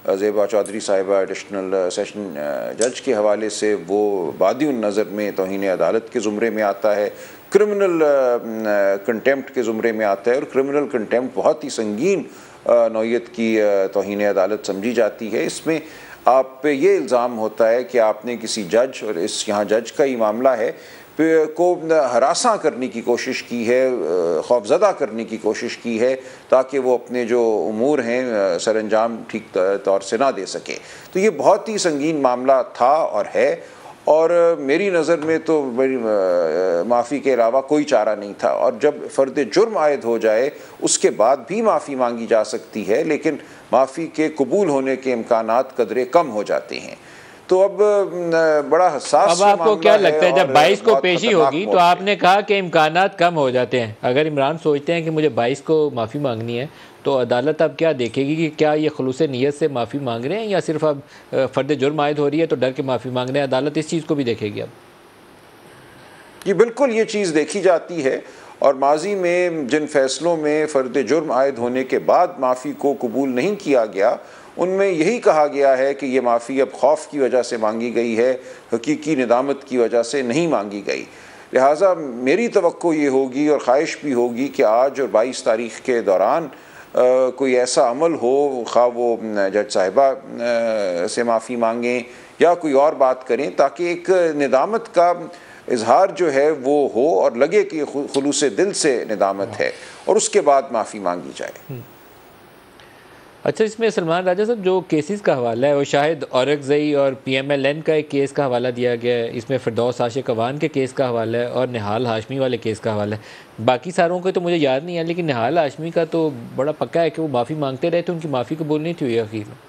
ज़ेबा चौधरी साहिबा एडिशनल सेशन जज के हवाले से, वो बादिउन नज़र में तौहीन अदालत के ज़ुमरे में आता है, क्रिमिनल कंटेम्प्ट के ज़ुमरे में आता है, और क्रिमिनल कंटेम्प्ट बहुत ही संगीन नौयत की तौहीन अदालत समझी जाती है। इसमें आप पे ये इल्ज़ाम होता है कि आपने किसी जज, और इस यहाँ जज का ही मामला है, को हरासा करने की कोशिश की है, खौफज़दा करने की कोशिश की है, ताकि वो अपने जो उमूर हैं सर अंजाम ठीक तौर से ना दे सके। तो ये बहुत ही संगीन मामला था और है, और मेरी नज़र में तो माफ़ी के अलावा कोई चारा नहीं था। और जब फ़र्द जुर्म आयद हो जाए उसके बाद भी माफ़ी मांगी जा सकती है, लेकिन माफ़ी के कबूल होने के इम्कानात कदरे कम हो जाते हैं। तो अब बड़ा हसास। अब आपको क्या लगता है जब 22 को पेशी होगी, तो आपने कहा कि इम्कानात कम हो जाते हैं, अगर इमरान सोचते हैं कि मुझे 22 को माफ़ी मांगनी है, तो अदालत अब क्या देखेगी कि क्या ये खुलूस नीयत से माफ़ी मांग रहे हैं या सिर्फ अब फ़र्द जुर्म आयद हो रही है तो डर के माफ़ी मांग रहे हैं? अदालत इस चीज़ को भी देखेगी अब? जी बिल्कुल, ये चीज़ देखी जाती है, और माजी में जिन फैसलों में फ़र्द जुर्म आयद होने के बाद माफ़ी को कबूल नहीं किया गया, उनमें यही कहा गया है कि ये माफ़ी अब खौफ की वजह से मांगी गई है, हकीकी निदामत की वजह से नहीं मांगी गई। लिहाजा मेरी तवक्को ये होगी और ख्वाहिश भी होगी कि आज और 22 तारीख़ के दौरान कोई ऐसा अमल हो, खा वो जज साहिबा से माफ़ी मांगें या कोई और बात करें, ताकि एक निदामत का इजहार जो है वो हो और लगे कि खुलूस दिल से निदामत है, और उसके बाद माफ़ी मांगी जाए। अच्छा, इसमें सलमान राजा साहब जो केसेस का हवाला है वो शाहिद औरकज़ई और PMLN का एक केस का हवाला दिया गया है, इसमें फ़िरदौस आशिक अवान के केस का हवाला है और निहाल हाशमी वाले केस का हवाला है। बाकी सारों के तो मुझे याद नहीं है, लेकिन निहाल हाशमी का तो बड़ा पक्का है कि वो माफ़ी मांगते रहे थे, उनकी माफ़ी कबूल नहीं थी हुई आखिर में।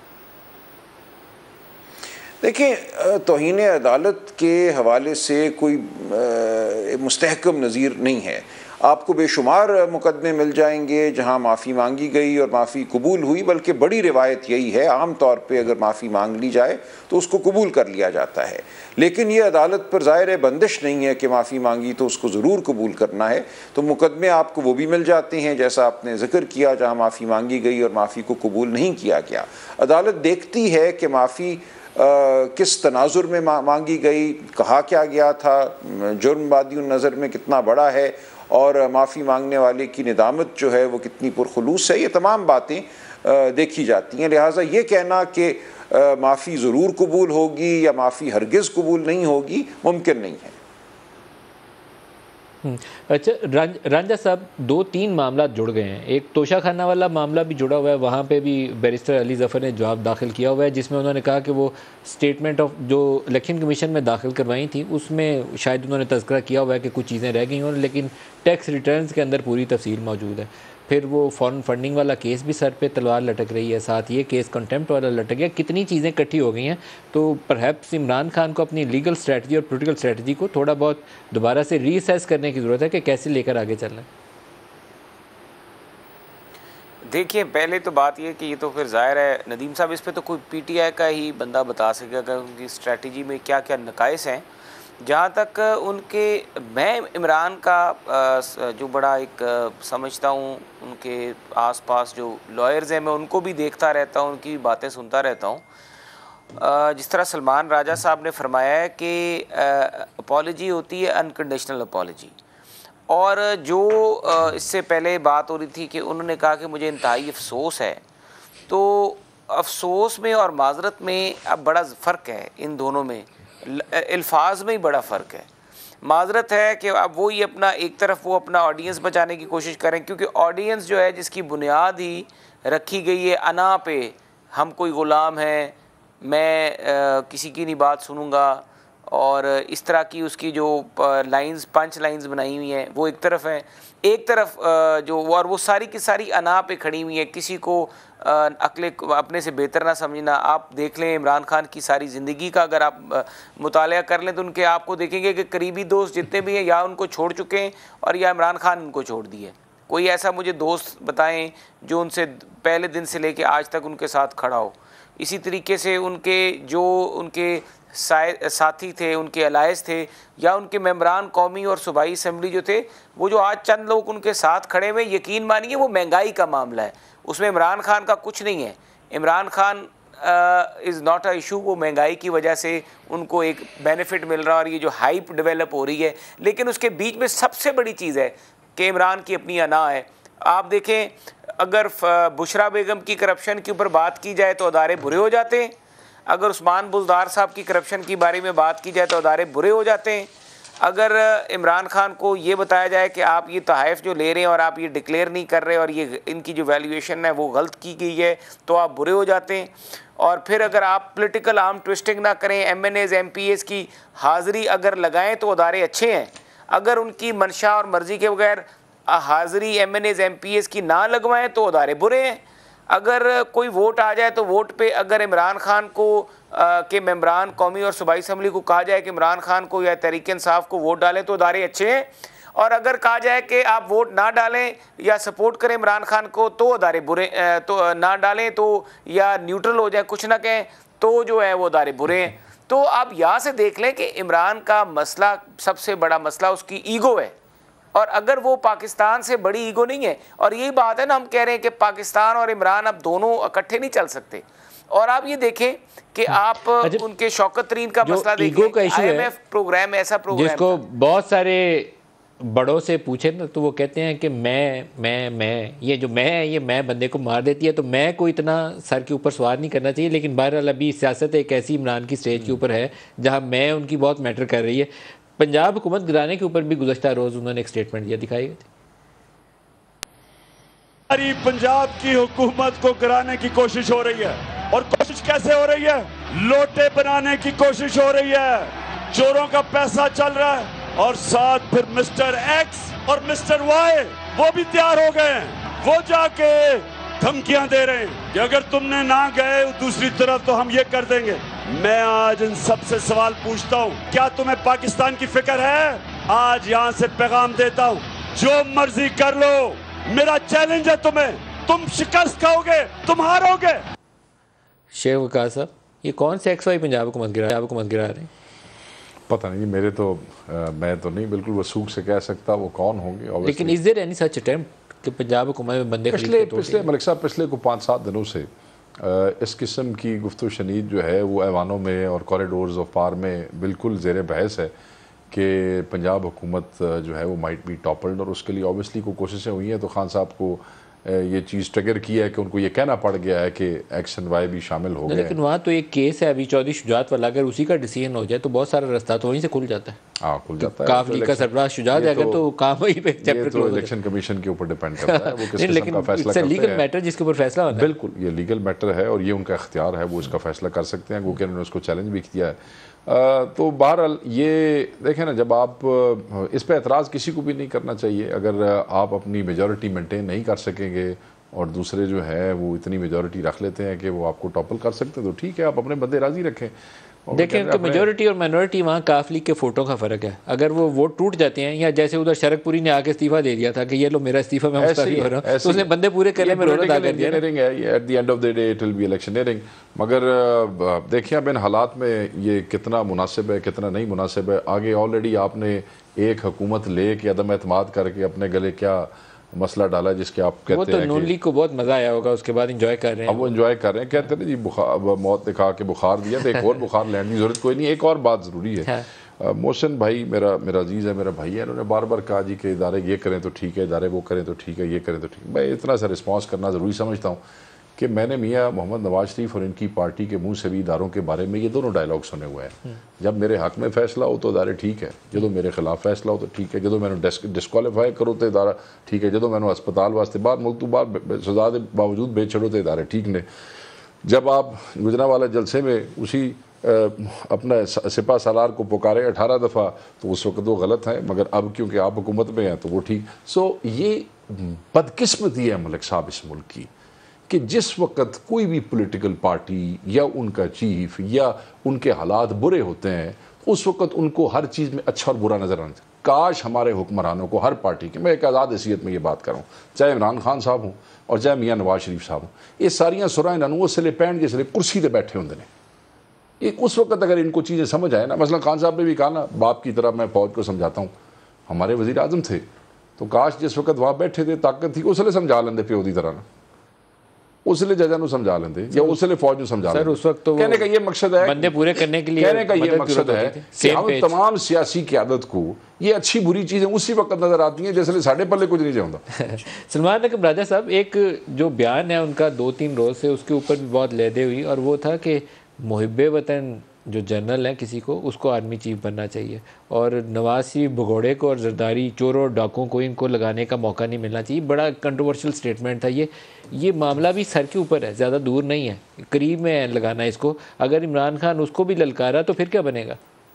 देखिए, तौहीन अदालत के हवाले से कोई मुस्तहकम नज़ीर नहीं है। आपको बेशुमार मुकदमे मिल जाएंगे जहां माफ़ी मांगी गई और माफ़ी कबूल हुई, बल्कि बड़ी रिवायत यही है आम तौर पे अगर माफ़ी मांग ली जाए तो उसको कबूल कर लिया जाता है। लेकिन ये अदालत पर ज़ाहिर बंदिश नहीं है कि माफ़ी मांगी तो उसको ज़रूर कबूल करना है। तो मुकदमे आपको वो भी मिल जाते हैं जैसा आपने ज़िक्र किया जहाँ माफ़ी मांगी गई और माफ़ी को कबूल नहीं किया गया। अदालत देखती है कि माफ़ी किस तनाजुर में मांगी गई, कहा क्या गया था, जुर्म बादिउन नज़र में कितना बड़ा है, और माफ़ी मांगने वाले की निदामत जो है वो कितनी पुरखुलूस है, ये तमाम बातें देखी जाती हैं। लिहाजा ये कहना कि माफ़ी ज़रूर कबूल होगी या माफ़ी हरगिज़ कबूल नहीं होगी मुमकिन नहीं है। अच्छा रांझा साहब, 2-3 मामला जुड़ गए हैं। एक तोशा खाना वाला मामला भी जुड़ा हुआ है, वहाँ पे भी बैरिस्टर अली ज़फ़र ने जवाब दाखिल किया हुआ है, जिसमें उन्होंने कहा कि वो स्टेटमेंट ऑफ जो इलेक्शन कमीशन में दाखिल करवाई थी उसमें शायद उन्होंने तज़किरा किया हुआ है कि कुछ चीज़ें रह गई हों, लेकिन टैक्स रिटर्न्स के अंदर पूरी तफसील मौजूद है। फिर वो फॉरेन फंडिंग वाला केस भी सर पे तलवार लटक रही है, साथ ये केस कंटेम्प्ट वाला लटक गया। कितनी चीज़ें इकट्ठी हो गई हैं, तो परहैप्स इमरान खान को अपनी लीगल स्ट्रेटजी और पॉलिटिकल स्ट्रेटजी को थोड़ा बहुत दोबारा से रीअसेस करने की ज़रूरत है कि कैसे लेकर आगे चलना है। देखिए, पहले तो बात ये कि ये तो फिर ज़ाहिर है नदीम साहब, इस पर तो कोई PTI का ही बंदा बता सकेगा कि उनकी स्ट्रेटजी में क्या क्या नकाइस हैं। जहाँ तक उनके, मैं इमरान का जो बड़ा एक समझता हूँ, उनके आसपास जो लॉयर्स हैं मैं उनको भी देखता रहता हूँ, उनकी बातें सुनता रहता हूँ। जिस तरह सलमान राजा साहब ने फरमाया है कि अपॉलजी होती है अनकंडीशनल अपॉलजी, और जो इससे पहले बात हो रही थी कि उन्होंने कहा कि मुझे इंतहाई अफसोस है, तो अफसोस में और माजरत में अब बड़ा फ़र्क है, इन दोनों में अल्फाज में ही बड़ा फ़र्क है। माजरत है कि अब वो ही अपना एक तरफ वो अपना ऑडियंस बचाने की कोशिश करें, क्योंकि ऑडियंस जो है जिसकी बुनियाद ही रखी गई है अना पे, हम कोई ग़ुलाम हैं, मैं किसी की नहीं बात सुनूंगा, और इस तरह की उसकी जो लाइंस, पंच लाइंस बनाई हुई हैं वो एक तरफ है, एक तरफ जो और वो सारी की सारी अना पे खड़ी हुई है, किसी को अक्ल अपने से बेहतर ना समझना। आप देख लें इमरान खान की सारी ज़िंदगी का अगर आप मुताला कर लें तो उनके आपको देखेंगे कि करीबी दोस्त जितने भी हैं या उनको छोड़ चुके हैं और या इमरान खान उनको छोड़ दिए। कोई ऐसा मुझे दोस्त बताएं जो उनसे पहले दिन से लेके आज तक उनके साथ खड़ा हो। इसी तरीके से उनके जो उनके साथी थे, उनके अलायस थे, या उनके मेंबरान कौमी और सूबाई असम्बली जो थे, वो जो आज चंद लोग उनके साथ खड़े हुए, यकीन मानिए वो महंगाई का मामला है, उसमें इमरान खान का कुछ नहीं है। Imran Khan is not a issue, वो महंगाई की वजह से उनको एक बेनिफिट मिल रहा है और ये जो हाइप डेवलप हो रही है, लेकिन उसके बीच में सबसे बड़ी चीज़ है कि इमरान की अपनी अना है। आप देखें, अगर बुशरा बेगम की करप्शन के ऊपर बात की जाए तो अदारे बुरे हो जाते हैं, अगर उस्मान बुज़दार साहब की करप्शन के बारे में बात की जाए तो अदारे बुरे हो जाते हैं, अगर इमरान खान को ये बताया जाए कि आप ये तोहफ़ जो ले रहे हैं और आप ये डिक्लेयर नहीं कर रहे और ये इनकी जो वैल्यूएशन है वो गलत की गई है, तो आप बुरे हो जाते हैं। और फिर अगर आप पॉलिटिकल आर्म ट्विस्टिंग ना करें, MNAs MPAs की हाज़िरी अगर लगाएं तो अदारे अच्छे हैं, अगर उनकी मंशा और मर्ज़ी के बगैर हाज़िरी MNAs MPAs की ना लगवाएं तो अदारे बुरे हैं। अगर कोई वोट आ जाए तो वोट पे अगर इमरान खान को के मेंबरान कौमी और सूबाई असम्बली को कहा जाए कि इमरान खान को या तहरीक इंसाफ को वोट डालें तो अदारे अच्छे हैं, और अगर कहा जाए कि आप वोट ना डालें या सपोर्ट करें इमरान खान को तो अदारे बुरे, तो ना डालें तो या न्यूट्रल हो जाए, कुछ ना कहें तो जो है वो अदारे बुरे हैं। तो आप यहाँ से देख लें कि इमरान का मसला, सबसे बड़ा मसला उसकी ईगो है, और अगर वो पाकिस्तान से बड़ी ईगो नहीं है, और यही बात है ना, हम कह रहे हैं कि पाकिस्तान और इमरान अब दोनों इकट्ठे नहीं चल सकते। और आप ये देखें कि आप उनके शौकत तरीन का मसला देखें, IMF प्रोग्राम ऐसा प्रोग्राम जिसको बहुत सारे बड़ों से पूछे ना तो वो कहते हैं कि मैं ये जो मैं है ये मैं बंदे को मार देती है, तो मैं को इतना सर के ऊपर सवार नहीं करना चाहिए। लेकिन बहरहाल अभी सियासत एक ऐसी इमरान की स्टेज के ऊपर है जहाँ मैं उनकी बहुत मैटर कर रही है। पंजाब हुकूमत गिराने के ऊपर भी गुज़श्ता रोज़ उन्होंने एक स्टेटमेंट दिया, दिखाई हमारी पंजाब की हुकूमत को गिराने की कोशिश हो रही है, और कोशिश कैसे हो रही है? लोटे बनाने की कोशिश हो रही है, चोरों का पैसा चल रहा है, और साथ फिर मिस्टर एक्स और मिस्टर वाई वो भी तैयार हो गए हैं, वो जाके धमकियां दे रहे हैं कि अगर तुमने ना गए दूसरी तरफ तो हम ये कर देंगे। मैं आज इन सब से सवाल पूछता हूं, क्या तुम्हें पाकिस्तान की फिक्र है? आज यहां से पैगाम देता हूं, जो मर्जी कर लो, मेरा चैलेंज है तुम्हें, तुम शिकस्त खाओगे, तुम हारोगे। शेख वकार साहब, ये कौन से XY पंजाब हुकूमत गिरा रहे हैं? पता नहीं, मेरे तो मैं तो नहीं बिल्कुल वसूख से कह सकता वो कौन होंगे। लेकिन is there any such attempt कि पंजाब हुकूमत में बंदे पिछले मलिक साहब पिछले को 5-7 दिनों से इस किस्म की गुफ्तगू शनीद जो है वो ऐवानों में और कॉरिडोर्स ऑफ पार में बिल्कुल ज़ेर बहस है कि पंजाब हुकूमत जो है वो माइट बी टॉपल्ड, और उसके लिए ऑब्वियसली को कोशिशें हुई हैं। तो खान साहब को ये चीज़ ट्रिगर किया है कि उनको ये कहना पड़ गया है कि एक्शन वाई भी शामिल हो गए। लेकिन वहाँ तो एक केस है अभी चौधरी शुजात वाला, अगर उसी का डिसीजन हो जाए तो बहुत सारा रास्ता तो वहीं से खुल जाता है। हाँ, खुल जाता है। काफ लीग का सरबराह शुजात है, अगर तो काम वहीं पे चैप्टर तो इलेक्शन कमीशन के ऊपर डिपेंड करता है वो किस किस्म का फैसला करते हैं। लीगल मैटर जिसके ऊपर फैसला होना है। बिल्कुल, ये लीगल मैटर है और ये उनका इख्तियार है, वो इसका फैसला कर सकते हैं, क्योंकि उन्होंने उसको चैलेंज भी किया है। तो बहरहाल ये देखें ना, जब आप इस पर एतराज़ किसी को भी नहीं करना चाहिए। अगर आप अपनी मेजॉरिटी मेंटेन नहीं कर सकेंगे और दूसरे जो है वो इतनी मेजॉरिटी रख लेते हैं कि वो आपको टॉपल कर सकते हैं, तो ठीक है, आप अपने बंदे राजी रखें। देखें तो मेजॉरिटी और माइनॉरिटी वहाँ काफ लीग के फोटो का फ़र्क है। अगर वो वोट टूट जाते हैं, या जैसे उधर शरकपुरी ने आके इस्तीफा दे दिया था कि ये लो मेरा इस्तीफा, मैं मुस्तफ़ी हो रहा हूँ, तो उसने बंदे पूरे करने में रोल अदा कर दिया। At the end of the day it will be electioneering. मगर देखिए अब इन हालात में ये कितना मुनासिब है, कितना नहीं मुनासिब है। आगे ऑलरेडी आपने एक हुकूमत ले के अदम एतमाद करके अपने गले क्या मसला डाला, जिसके आप कहते हैं वो तो नून लीग को बहुत मजा आया होगा, उसके बाद एंजॉय कर रहे हैं। अब वो एंजॉय कर रहे हैं, कहते हैं जी बुखार मौत दिखा के बुखार दिया, तो एक और बुखार लेने की जरूरत कोई नहीं। एक और बात ज़रूरी है, मोहसिन भाई मेरा अजीज़ है, मेरा भाई है, उन्होंने बार बार कहा जी कि इदारे ये करें तो ठीक है, इदारे वो करें तो ठीक है, ये करें तो ठीक है। मैं इतना सा रिस्पॉन्स करना ज़रूरी समझता हूँ कि मैंने मियाँ मोहम्मद नवाज शरीफ और इनकी पार्टी के मुंह से भी इदारों के बारे में ये दोनों डायलॉग सुने हुए हैं। जब मेरे हक में फैसला हो तो इदारे ठीक है, जो मेरे खिलाफ फैसला हो तो ठीक है, जो मैंने डिस्क्वालीफाई करो तो इदारा ठीक है, जो मैंने अस्पताल वास्ते बाहर मुल्क तो बाहर सजा के बावजूद बेच छड़ो तो इदारे ठीक ने। जब आप गुजरावाला जलसे में उसी अपना सिपा सालार को पुकारे 18 दफ़ा, तो उस वक्त वो गलत है, मगर अब क्योंकि आप हुकूमत में हैं तो वो ठीक। सो ये बदकिस्मती है मलिक साहब इस मुल्क की कि जिस वक्त कोई भी पॉलिटिकल पार्टी या उनका चीफ या उनके हालात बुरे होते हैं, उस वक्त उनको हर चीज़ में अच्छा और बुरा नजर आना। काश हमारे हुक्मरानों को, हर पार्टी के, मैं एक आज़ाद हैसियत में ये बात करूँ, चाहे इमरान खान साहब हों और चाहे मियाँ नवाज शरीफ साहब हों, ये सारियाँ सुराएं ननू सिले पैन के सिले कुर्सी पर बैठे होंगे ने। एक उस वक्त अगर इनको चीज़ें समझ आए ना, मसलन खान साहब ने भी कहा ना, बाप की तरह मैं फौज को समझाता हूँ, हमारे वज़ीर आज़म थे, तो काश जिस वक्त वहाँ बैठे थे ताकत थी उसले समझा लेंदे प्यो की तरह ना। उसलिए जजा नु समझा लेंदे या उसलिए फौज नु समझा लेंदे। सर उस वक्त तो कहने का ये मकसद है, बंदे पूरे करने के लिए कहने का ये मकसद है कि हम तमाम सियासी क़यादत को ये अच्छी बुरी चीज़ें उसी वक्त नजर आती हैं जैसे साढ़े पल्ले कुछ नहीं चाहता। सलमान अकबर राजा साहब एक जो बयान है उनका 2-3 रोज़ से, उसके ऊपर भी बहुत लहदे हुई, और वो था कि मुहिब्बे वतन जो जनरल है किसी को, उसको आर्मी चीफ बनना चाहिए, और नवाज शरीफ भगोड़े को और जरदारी चोरों और डाकुओं को इनको लगाने का मौका नहीं मिलना चाहिए। बड़ा कंट्रोवर्शियल स्टेटमेंट था ये मामला भी सर के ऊपर है, ज़्यादा दूर नहीं है, करीब में है लगाना इसको। अगर इमरान खान उसको भी ललकारा तो फिर क्या बनेगा?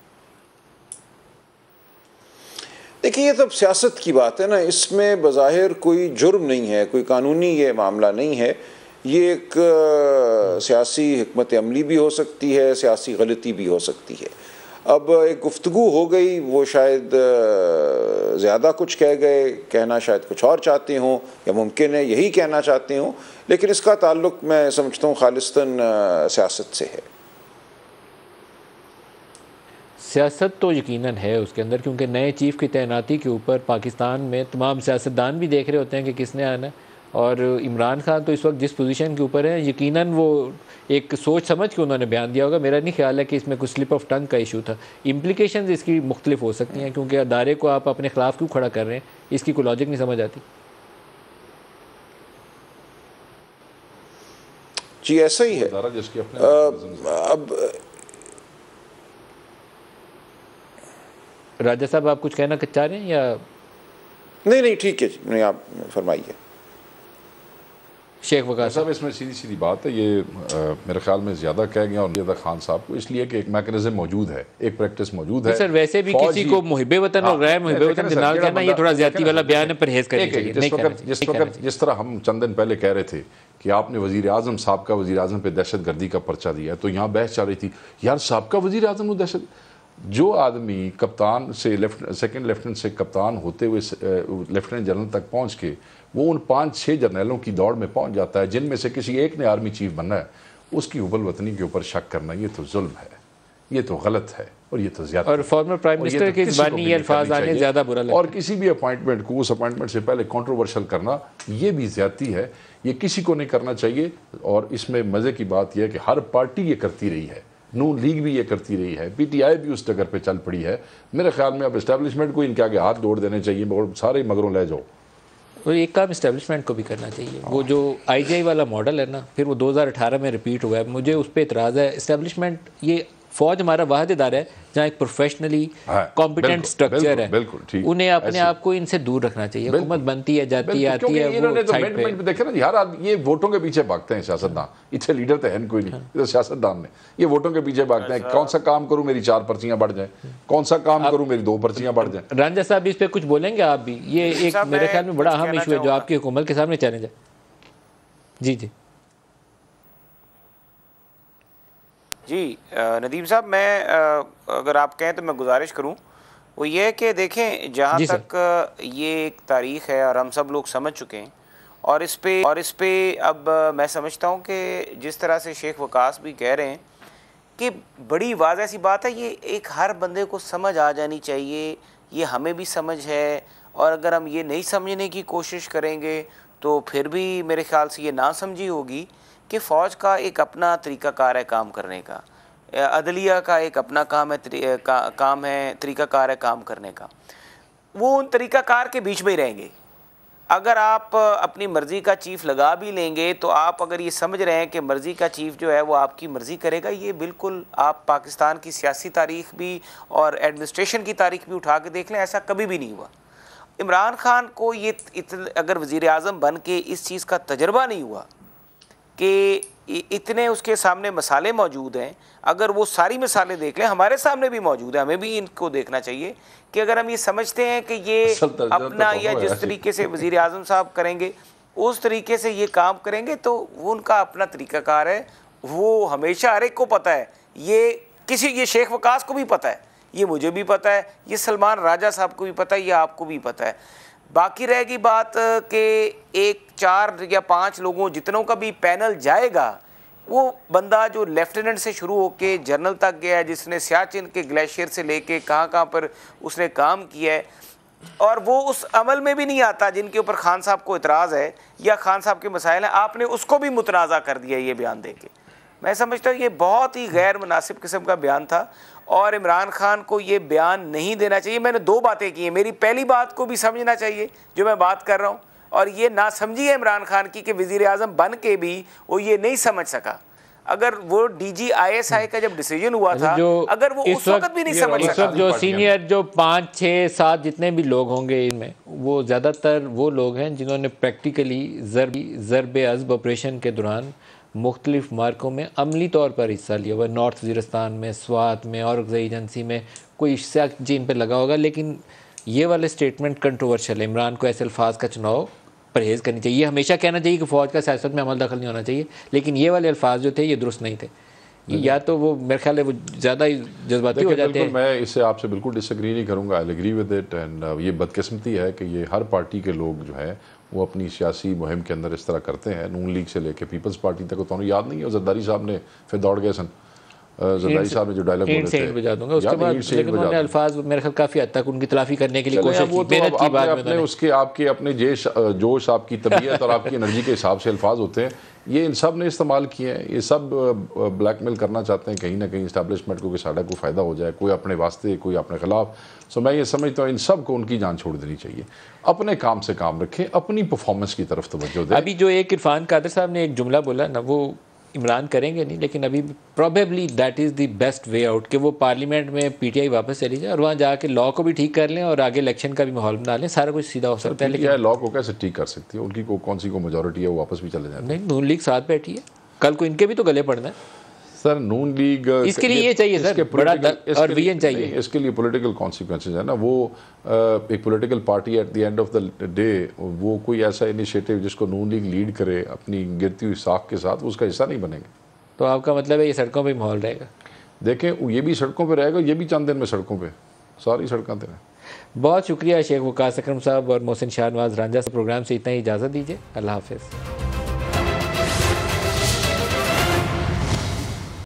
देखिए, ये तो सियासत की बात है ना, इसमें बज़ाहिर कोई जुर्म नहीं है, कोई कानूनी ये मामला नहीं है। ये एक सियासी हिकमत अमली भी हो सकती है, सियासी गलती भी हो सकती है। अब एक गुफ्तगू हो गई, वो शायद ज़्यादा कुछ कह गए, कहना शायद कुछ और चाहते हों, या मुमकिन है यही कहना चाहते हों, लेकिन इसका ताल्लुक मैं समझता हूँ खालिस्तन सियासत से है। सियासत तो यकीनन है उसके अंदर, क्योंकि नए चीफ़ की तैनाती के ऊपर पाकिस्तान में तमाम सियासतदान भी देख रहे होते हैं कि किसने आना है, और इमरान खान तो इस वक्त जिस पोजीशन के ऊपर है, यकीनन वो एक सोच समझ के उन्होंने बयान दिया होगा। मेरा नहीं ख्याल है कि इसमें कुछ स्लिप ऑफ टंग का इशू था। इम्प्लीकेशंस इसकी मुख्तलिफ हो सकती हैं, क्योंकि अदारे को आप अपने खिलाफ क्यों खड़ा कर रहे हैं, इसकी कोई लॉजिक नहीं समझ आती। जी ऐसा ही है। अब राजा साहब आप कुछ कहना चाह रहे हैं या नहीं? ठीक है, नहीं आप फरमाइए। शेख वकास साहब, इसमें सीधी सीधी बात है, ये मेरे ख्याल में ज़्यादा कह गया और खान साहब को, इसलिए कि एक मैकेनिज्म मौजूद है, एक प्रैक्टिस मौजूद है। सर वैसे भी किसी को मुहिब्बे वतन और गैर मुहिब्बे वतन के नाम कहना ये थोड़ा ज्यादती वाला बयान है, परहेज करनी चाहिए। जिस तरह हम चंद दिन पहले कह रहे थे कि आपने वज़ीर आज़म साहबका वज़ीर आज़म पे दहशतगर्दी का पर्चा दिया, तो यहाँ बहस चल रही थी, यार साहबका वज़ीर आज़म को दहशत, जो आदमी कप्तान से सेकंड लेफ्टिनेंट से कप्तान होते हुए लेफ्टिनेंट जनरल तक पहुंच के वो उन 5-6 जर्नलों की दौड़ में पहुंच जाता है, जिनमें से किसी एक ने आर्मी चीफ बनना है, उसकी हुबल वतनी के ऊपर शक करना ये तो जुल्म है, ये तो गलत है, और ये तो ज़्यादा। और फॉर्मर प्राइम मिनिस्टर के ज़बानी ये अल्फाज आने ज़्यादा बुरा लगता है। और किसी भी अपॉइंटमेंट को उस अपॉइंटमेंट से पहले कंट्रोवर्शियल करना, ये भी ज़्यादती है, ये किसी को नहीं करना चाहिए। और इसमें मज़े की बात यह है कि हर पार्टी ये करती रही है, नून लीग भी ये करती रही है, पीटीआई भी उस जगह पे चल पड़ी है। मेरे ख्याल में अब इस्टेब्लिशमेंट को इनके आगे हाथ जोड़ देने चाहिए और सारे मगरों ले जाओ। और एक काम इस्टेब्लिशमेंट को भी करना चाहिए। वो जो आईजीआई वाला मॉडल है ना, फिर वो 2018 में रिपीट हुआ है, मुझे उस पर इतराज़ है। इस्टेब्लिशमेंट, ये फ़ौज हमारा वाहिद इदारा है जहाँ एक प्रोफेशनली कॉम्पिटेंट स्ट्रक्चर है, उन्हें अपने आप को इनसे दूर रखना चाहिए। हुकूमत बनती है, जाती है, आती है, इन्होंने तो अमेंडमेंट में देखा ना यार, ये वोटों के पीछे भागते हैं सियासतदान, इतने लीडर तो है कोई नहीं, ये तो सियासतदान ने ये वोटों के पीछे भागते हैं। कौन सा काम करूं मेरी 4 पर्चियां बढ़ जाएं, कौन सा काम करूं मेरी 2 पर्चियां बढ़ जाएं। रंजा साहब इस पे कुछ बोलेंगे आप भी? ये एक मेरे ख्याल में बड़ा अहम इशू है जो आपकी हुकूमत के सामने चैलेंज है। जी जी जी नदीम साहब, मैं अगर आप कहें तो मैं गुजारिश करूं, वो ये है कि देखें, जहां तक ये एक तारीख़ है और हम सब लोग समझ चुके हैं, और इस पे अब मैं समझता हूं कि जिस तरह से शेख वकास भी कह रहे हैं कि बड़ी वाज़ह सी बात है, ये एक हर बंदे को समझ आ जानी चाहिए, ये हमें भी समझ है, और अगर हम ये नहीं समझने की कोशिश करेंगे तो फिर भी मेरे ख्याल से ये ना समझी होगी कि फ़ौज का एक अपना तरीक़ाकार है काम करने का, अदलिया का एक अपना काम है, तरीक़ाकार है काम करने का। वो उन तरीक़ाकार के बीच में ही रहेंगे। अगर आप अपनी मर्ज़ी का चीफ़ लगा भी लेंगे तो आप अगर ये समझ रहे हैं कि मर्ज़ी का चीफ़ जो है वो आपकी मर्ज़ी करेगा, ये बिल्कुल आप पाकिस्तान की सियासी तारीख़ भी और एडमिनिस्ट्रेशन की तारीख़ भी उठा के देख लें, ऐसा कभी भी नहीं हुआ। इमरान खान को ये अगर वज़ीर आज़म बन के इस चीज़ का तजर्बा नहीं हुआ कि इतने उसके सामने मसाले मौजूद हैं, अगर वो सारी मसाले देख लें, हमारे सामने भी मौजूद है, हमें भी इनको देखना चाहिए कि अगर हम ये समझते हैं कि ये अपना या जिस तरीके से वज़ीर आज़म साहब करेंगे उस तरीके से ये काम करेंगे, तो वो उनका अपना तरीक़ाकार है, वो हमेशा हर एक को पता है, ये शेख वकास को भी पता है, ये मुझे भी पता है, ये सलमान राजा साहब को भी पता है, ये आपको भी पता है। बाकी रहेगी बात कि 1, 4 या 5 लोगों जितनों का भी पैनल जाएगा, वो बंदा जो लेफ्टिनेंट से शुरू होके जनरल तक गया है, जिसने सियाचिन के ग्लेशियर से लेके कहाँ पर उसने काम किया है, और वो उस अमल में भी नहीं आता जिनके ऊपर खान साहब को इतराज़ है या खान साहब के मसाइल हैं, आपने उसको भी मुतनाज़ा कर दिया ये बयान दे के। मैं समझता हूँ ये बहुत ही गैर मुनासिब किस्म का बयान था और इमरान खान को ये बयान नहीं देना चाहिए। मैंने दो बातें की हैं, मेरी पहली बात को भी समझना चाहिए जो मैं बात कर रहा हूँ, और ये ना समझी है इमरान खान की कि वज़ीर आज़म बन के भी वो ये नहीं समझ सका। अगर वो DGISI का जब डिसीजन हुआ था, अगर वो उस वक्त भी नहीं समझ सका, जो सीनियर जो 5, 6, 7 जितने भी लोग होंगे इनमें, वो ज़्यादातर वो लोग हैं जिन्होंने प्रैक्टिकली ज़रबे अज़ब ऑपरेशन के दौरान मुख्तलिफ मार्कों में अमली तौर पर हिस्सा लिया हुआ। नॉर्थ वज़ीरिस्तान में, स्वात में और एजेंसी में कोई हिस्सा जिन पर लगा होगा। लेकिन ये वाले स्टेटमेंट कंट्रोवर्शियल है। इमरान को ऐसे अल्फाज का चुनाव परहेज़ करनी चाहिए। ये हमेशा कहना चाहिए कि फ़ौज का सियासत में अमल दखल नहीं होना चाहिए, लेकिन ये वाले अल्फाज जो थे ये दुरुस्त नहीं थे। या तो वो मेरे ख्याल है वो ज़्यादा ही जज्बाती हो जाते हैं। मैं इससे आपसे बिल्कुल डिसएग्री नहीं करूँगा, I agree with it. And ये बदकिस्मती है कि ये हर पार्टी के लोग जो है वो अपनी सियासी मुहिम के अंदर इस तरह करते हैं। नून लीग से लेके पीपल्स पार्टी तक तो याद नहीं है, जरदारी साहब ने फिर दौड़ गए सन, जरदारी साहब ने जो डायलॉग बोले थे बजा दूंगा उसके बाद, लेकिन उन्होंने अल्फाज मेरे ख्याल काफ़ी हद तक उनकी तलाफी करने के लिए कोशिश की। मेहनत की बात अपने उसके आपके अपने जोश आपकी तबीयत और आपकी एनर्जी के हिसाब से अल्फाज होते हैं, ये इन सब ने इस्तेमाल किए हैं। ये सब ब्लैकमेल करना चाहते हैं कहीं ना कहीं इस्टेब्लिशमेंट को कि साड़ा को फ़ायदा हो जाए, कोई अपने वास्ते कोई अपने खिलाफ। सो मैं ये समझता हूँ इन सब को उनकी जान छोड़ देनी चाहिए, अपने काम से काम रखें, अपनी परफॉर्मेंस की तरफ तवज्जो दें। अभी जो एक इरफान कादर साहब ने एक जुमला बोला ना, वो इमरान करेंगे नहीं, लेकिन अभी probably that is the best way out कि वो पार्लियामेंट में PTI वापस चली जाए और वहाँ जाके लॉ को भी ठीक कर लें और आगे इलेक्शन का भी माहौल बना लें, सारा कुछ सीधा हो सकता है। लेकिन लॉ को कैसे ठीक कर सकती है? उनकी कौन सी को मेजॉरिटी है, वो वापस भी चले जाए। नहीं, नून लीग साथ बैठी है, कल को इनके भी तो गले पड़ना है सर। नून लीग इसके लिए ये चाहिए सर, बड़ा और विजन चाहिए। इसके लिए पॉलिटिकल कॉन्सिक्वेंसेज है ना। वो एक political party at the end of the day वो कोई ऐसा इनिशिएटिव जिसको नून लीग लीड करे अपनी गिरती हुई साख के साथ, उसका हिस्सा नहीं बनेंगे। तो आपका मतलब है ये सड़कों पे माहौल रहेगा? देखें, ये भी सड़कों पे रहेगा, ये भी चंद दिन में सड़कों पे सारी सड़कें तेरे। बहुत शुक्रिया शेख वकास अकरम साहब और मोहसिन शाहनवाज रांझा। प्रोग्राम से इतना ही इजाज़त दीजिए। अल्लाह हाफिज़।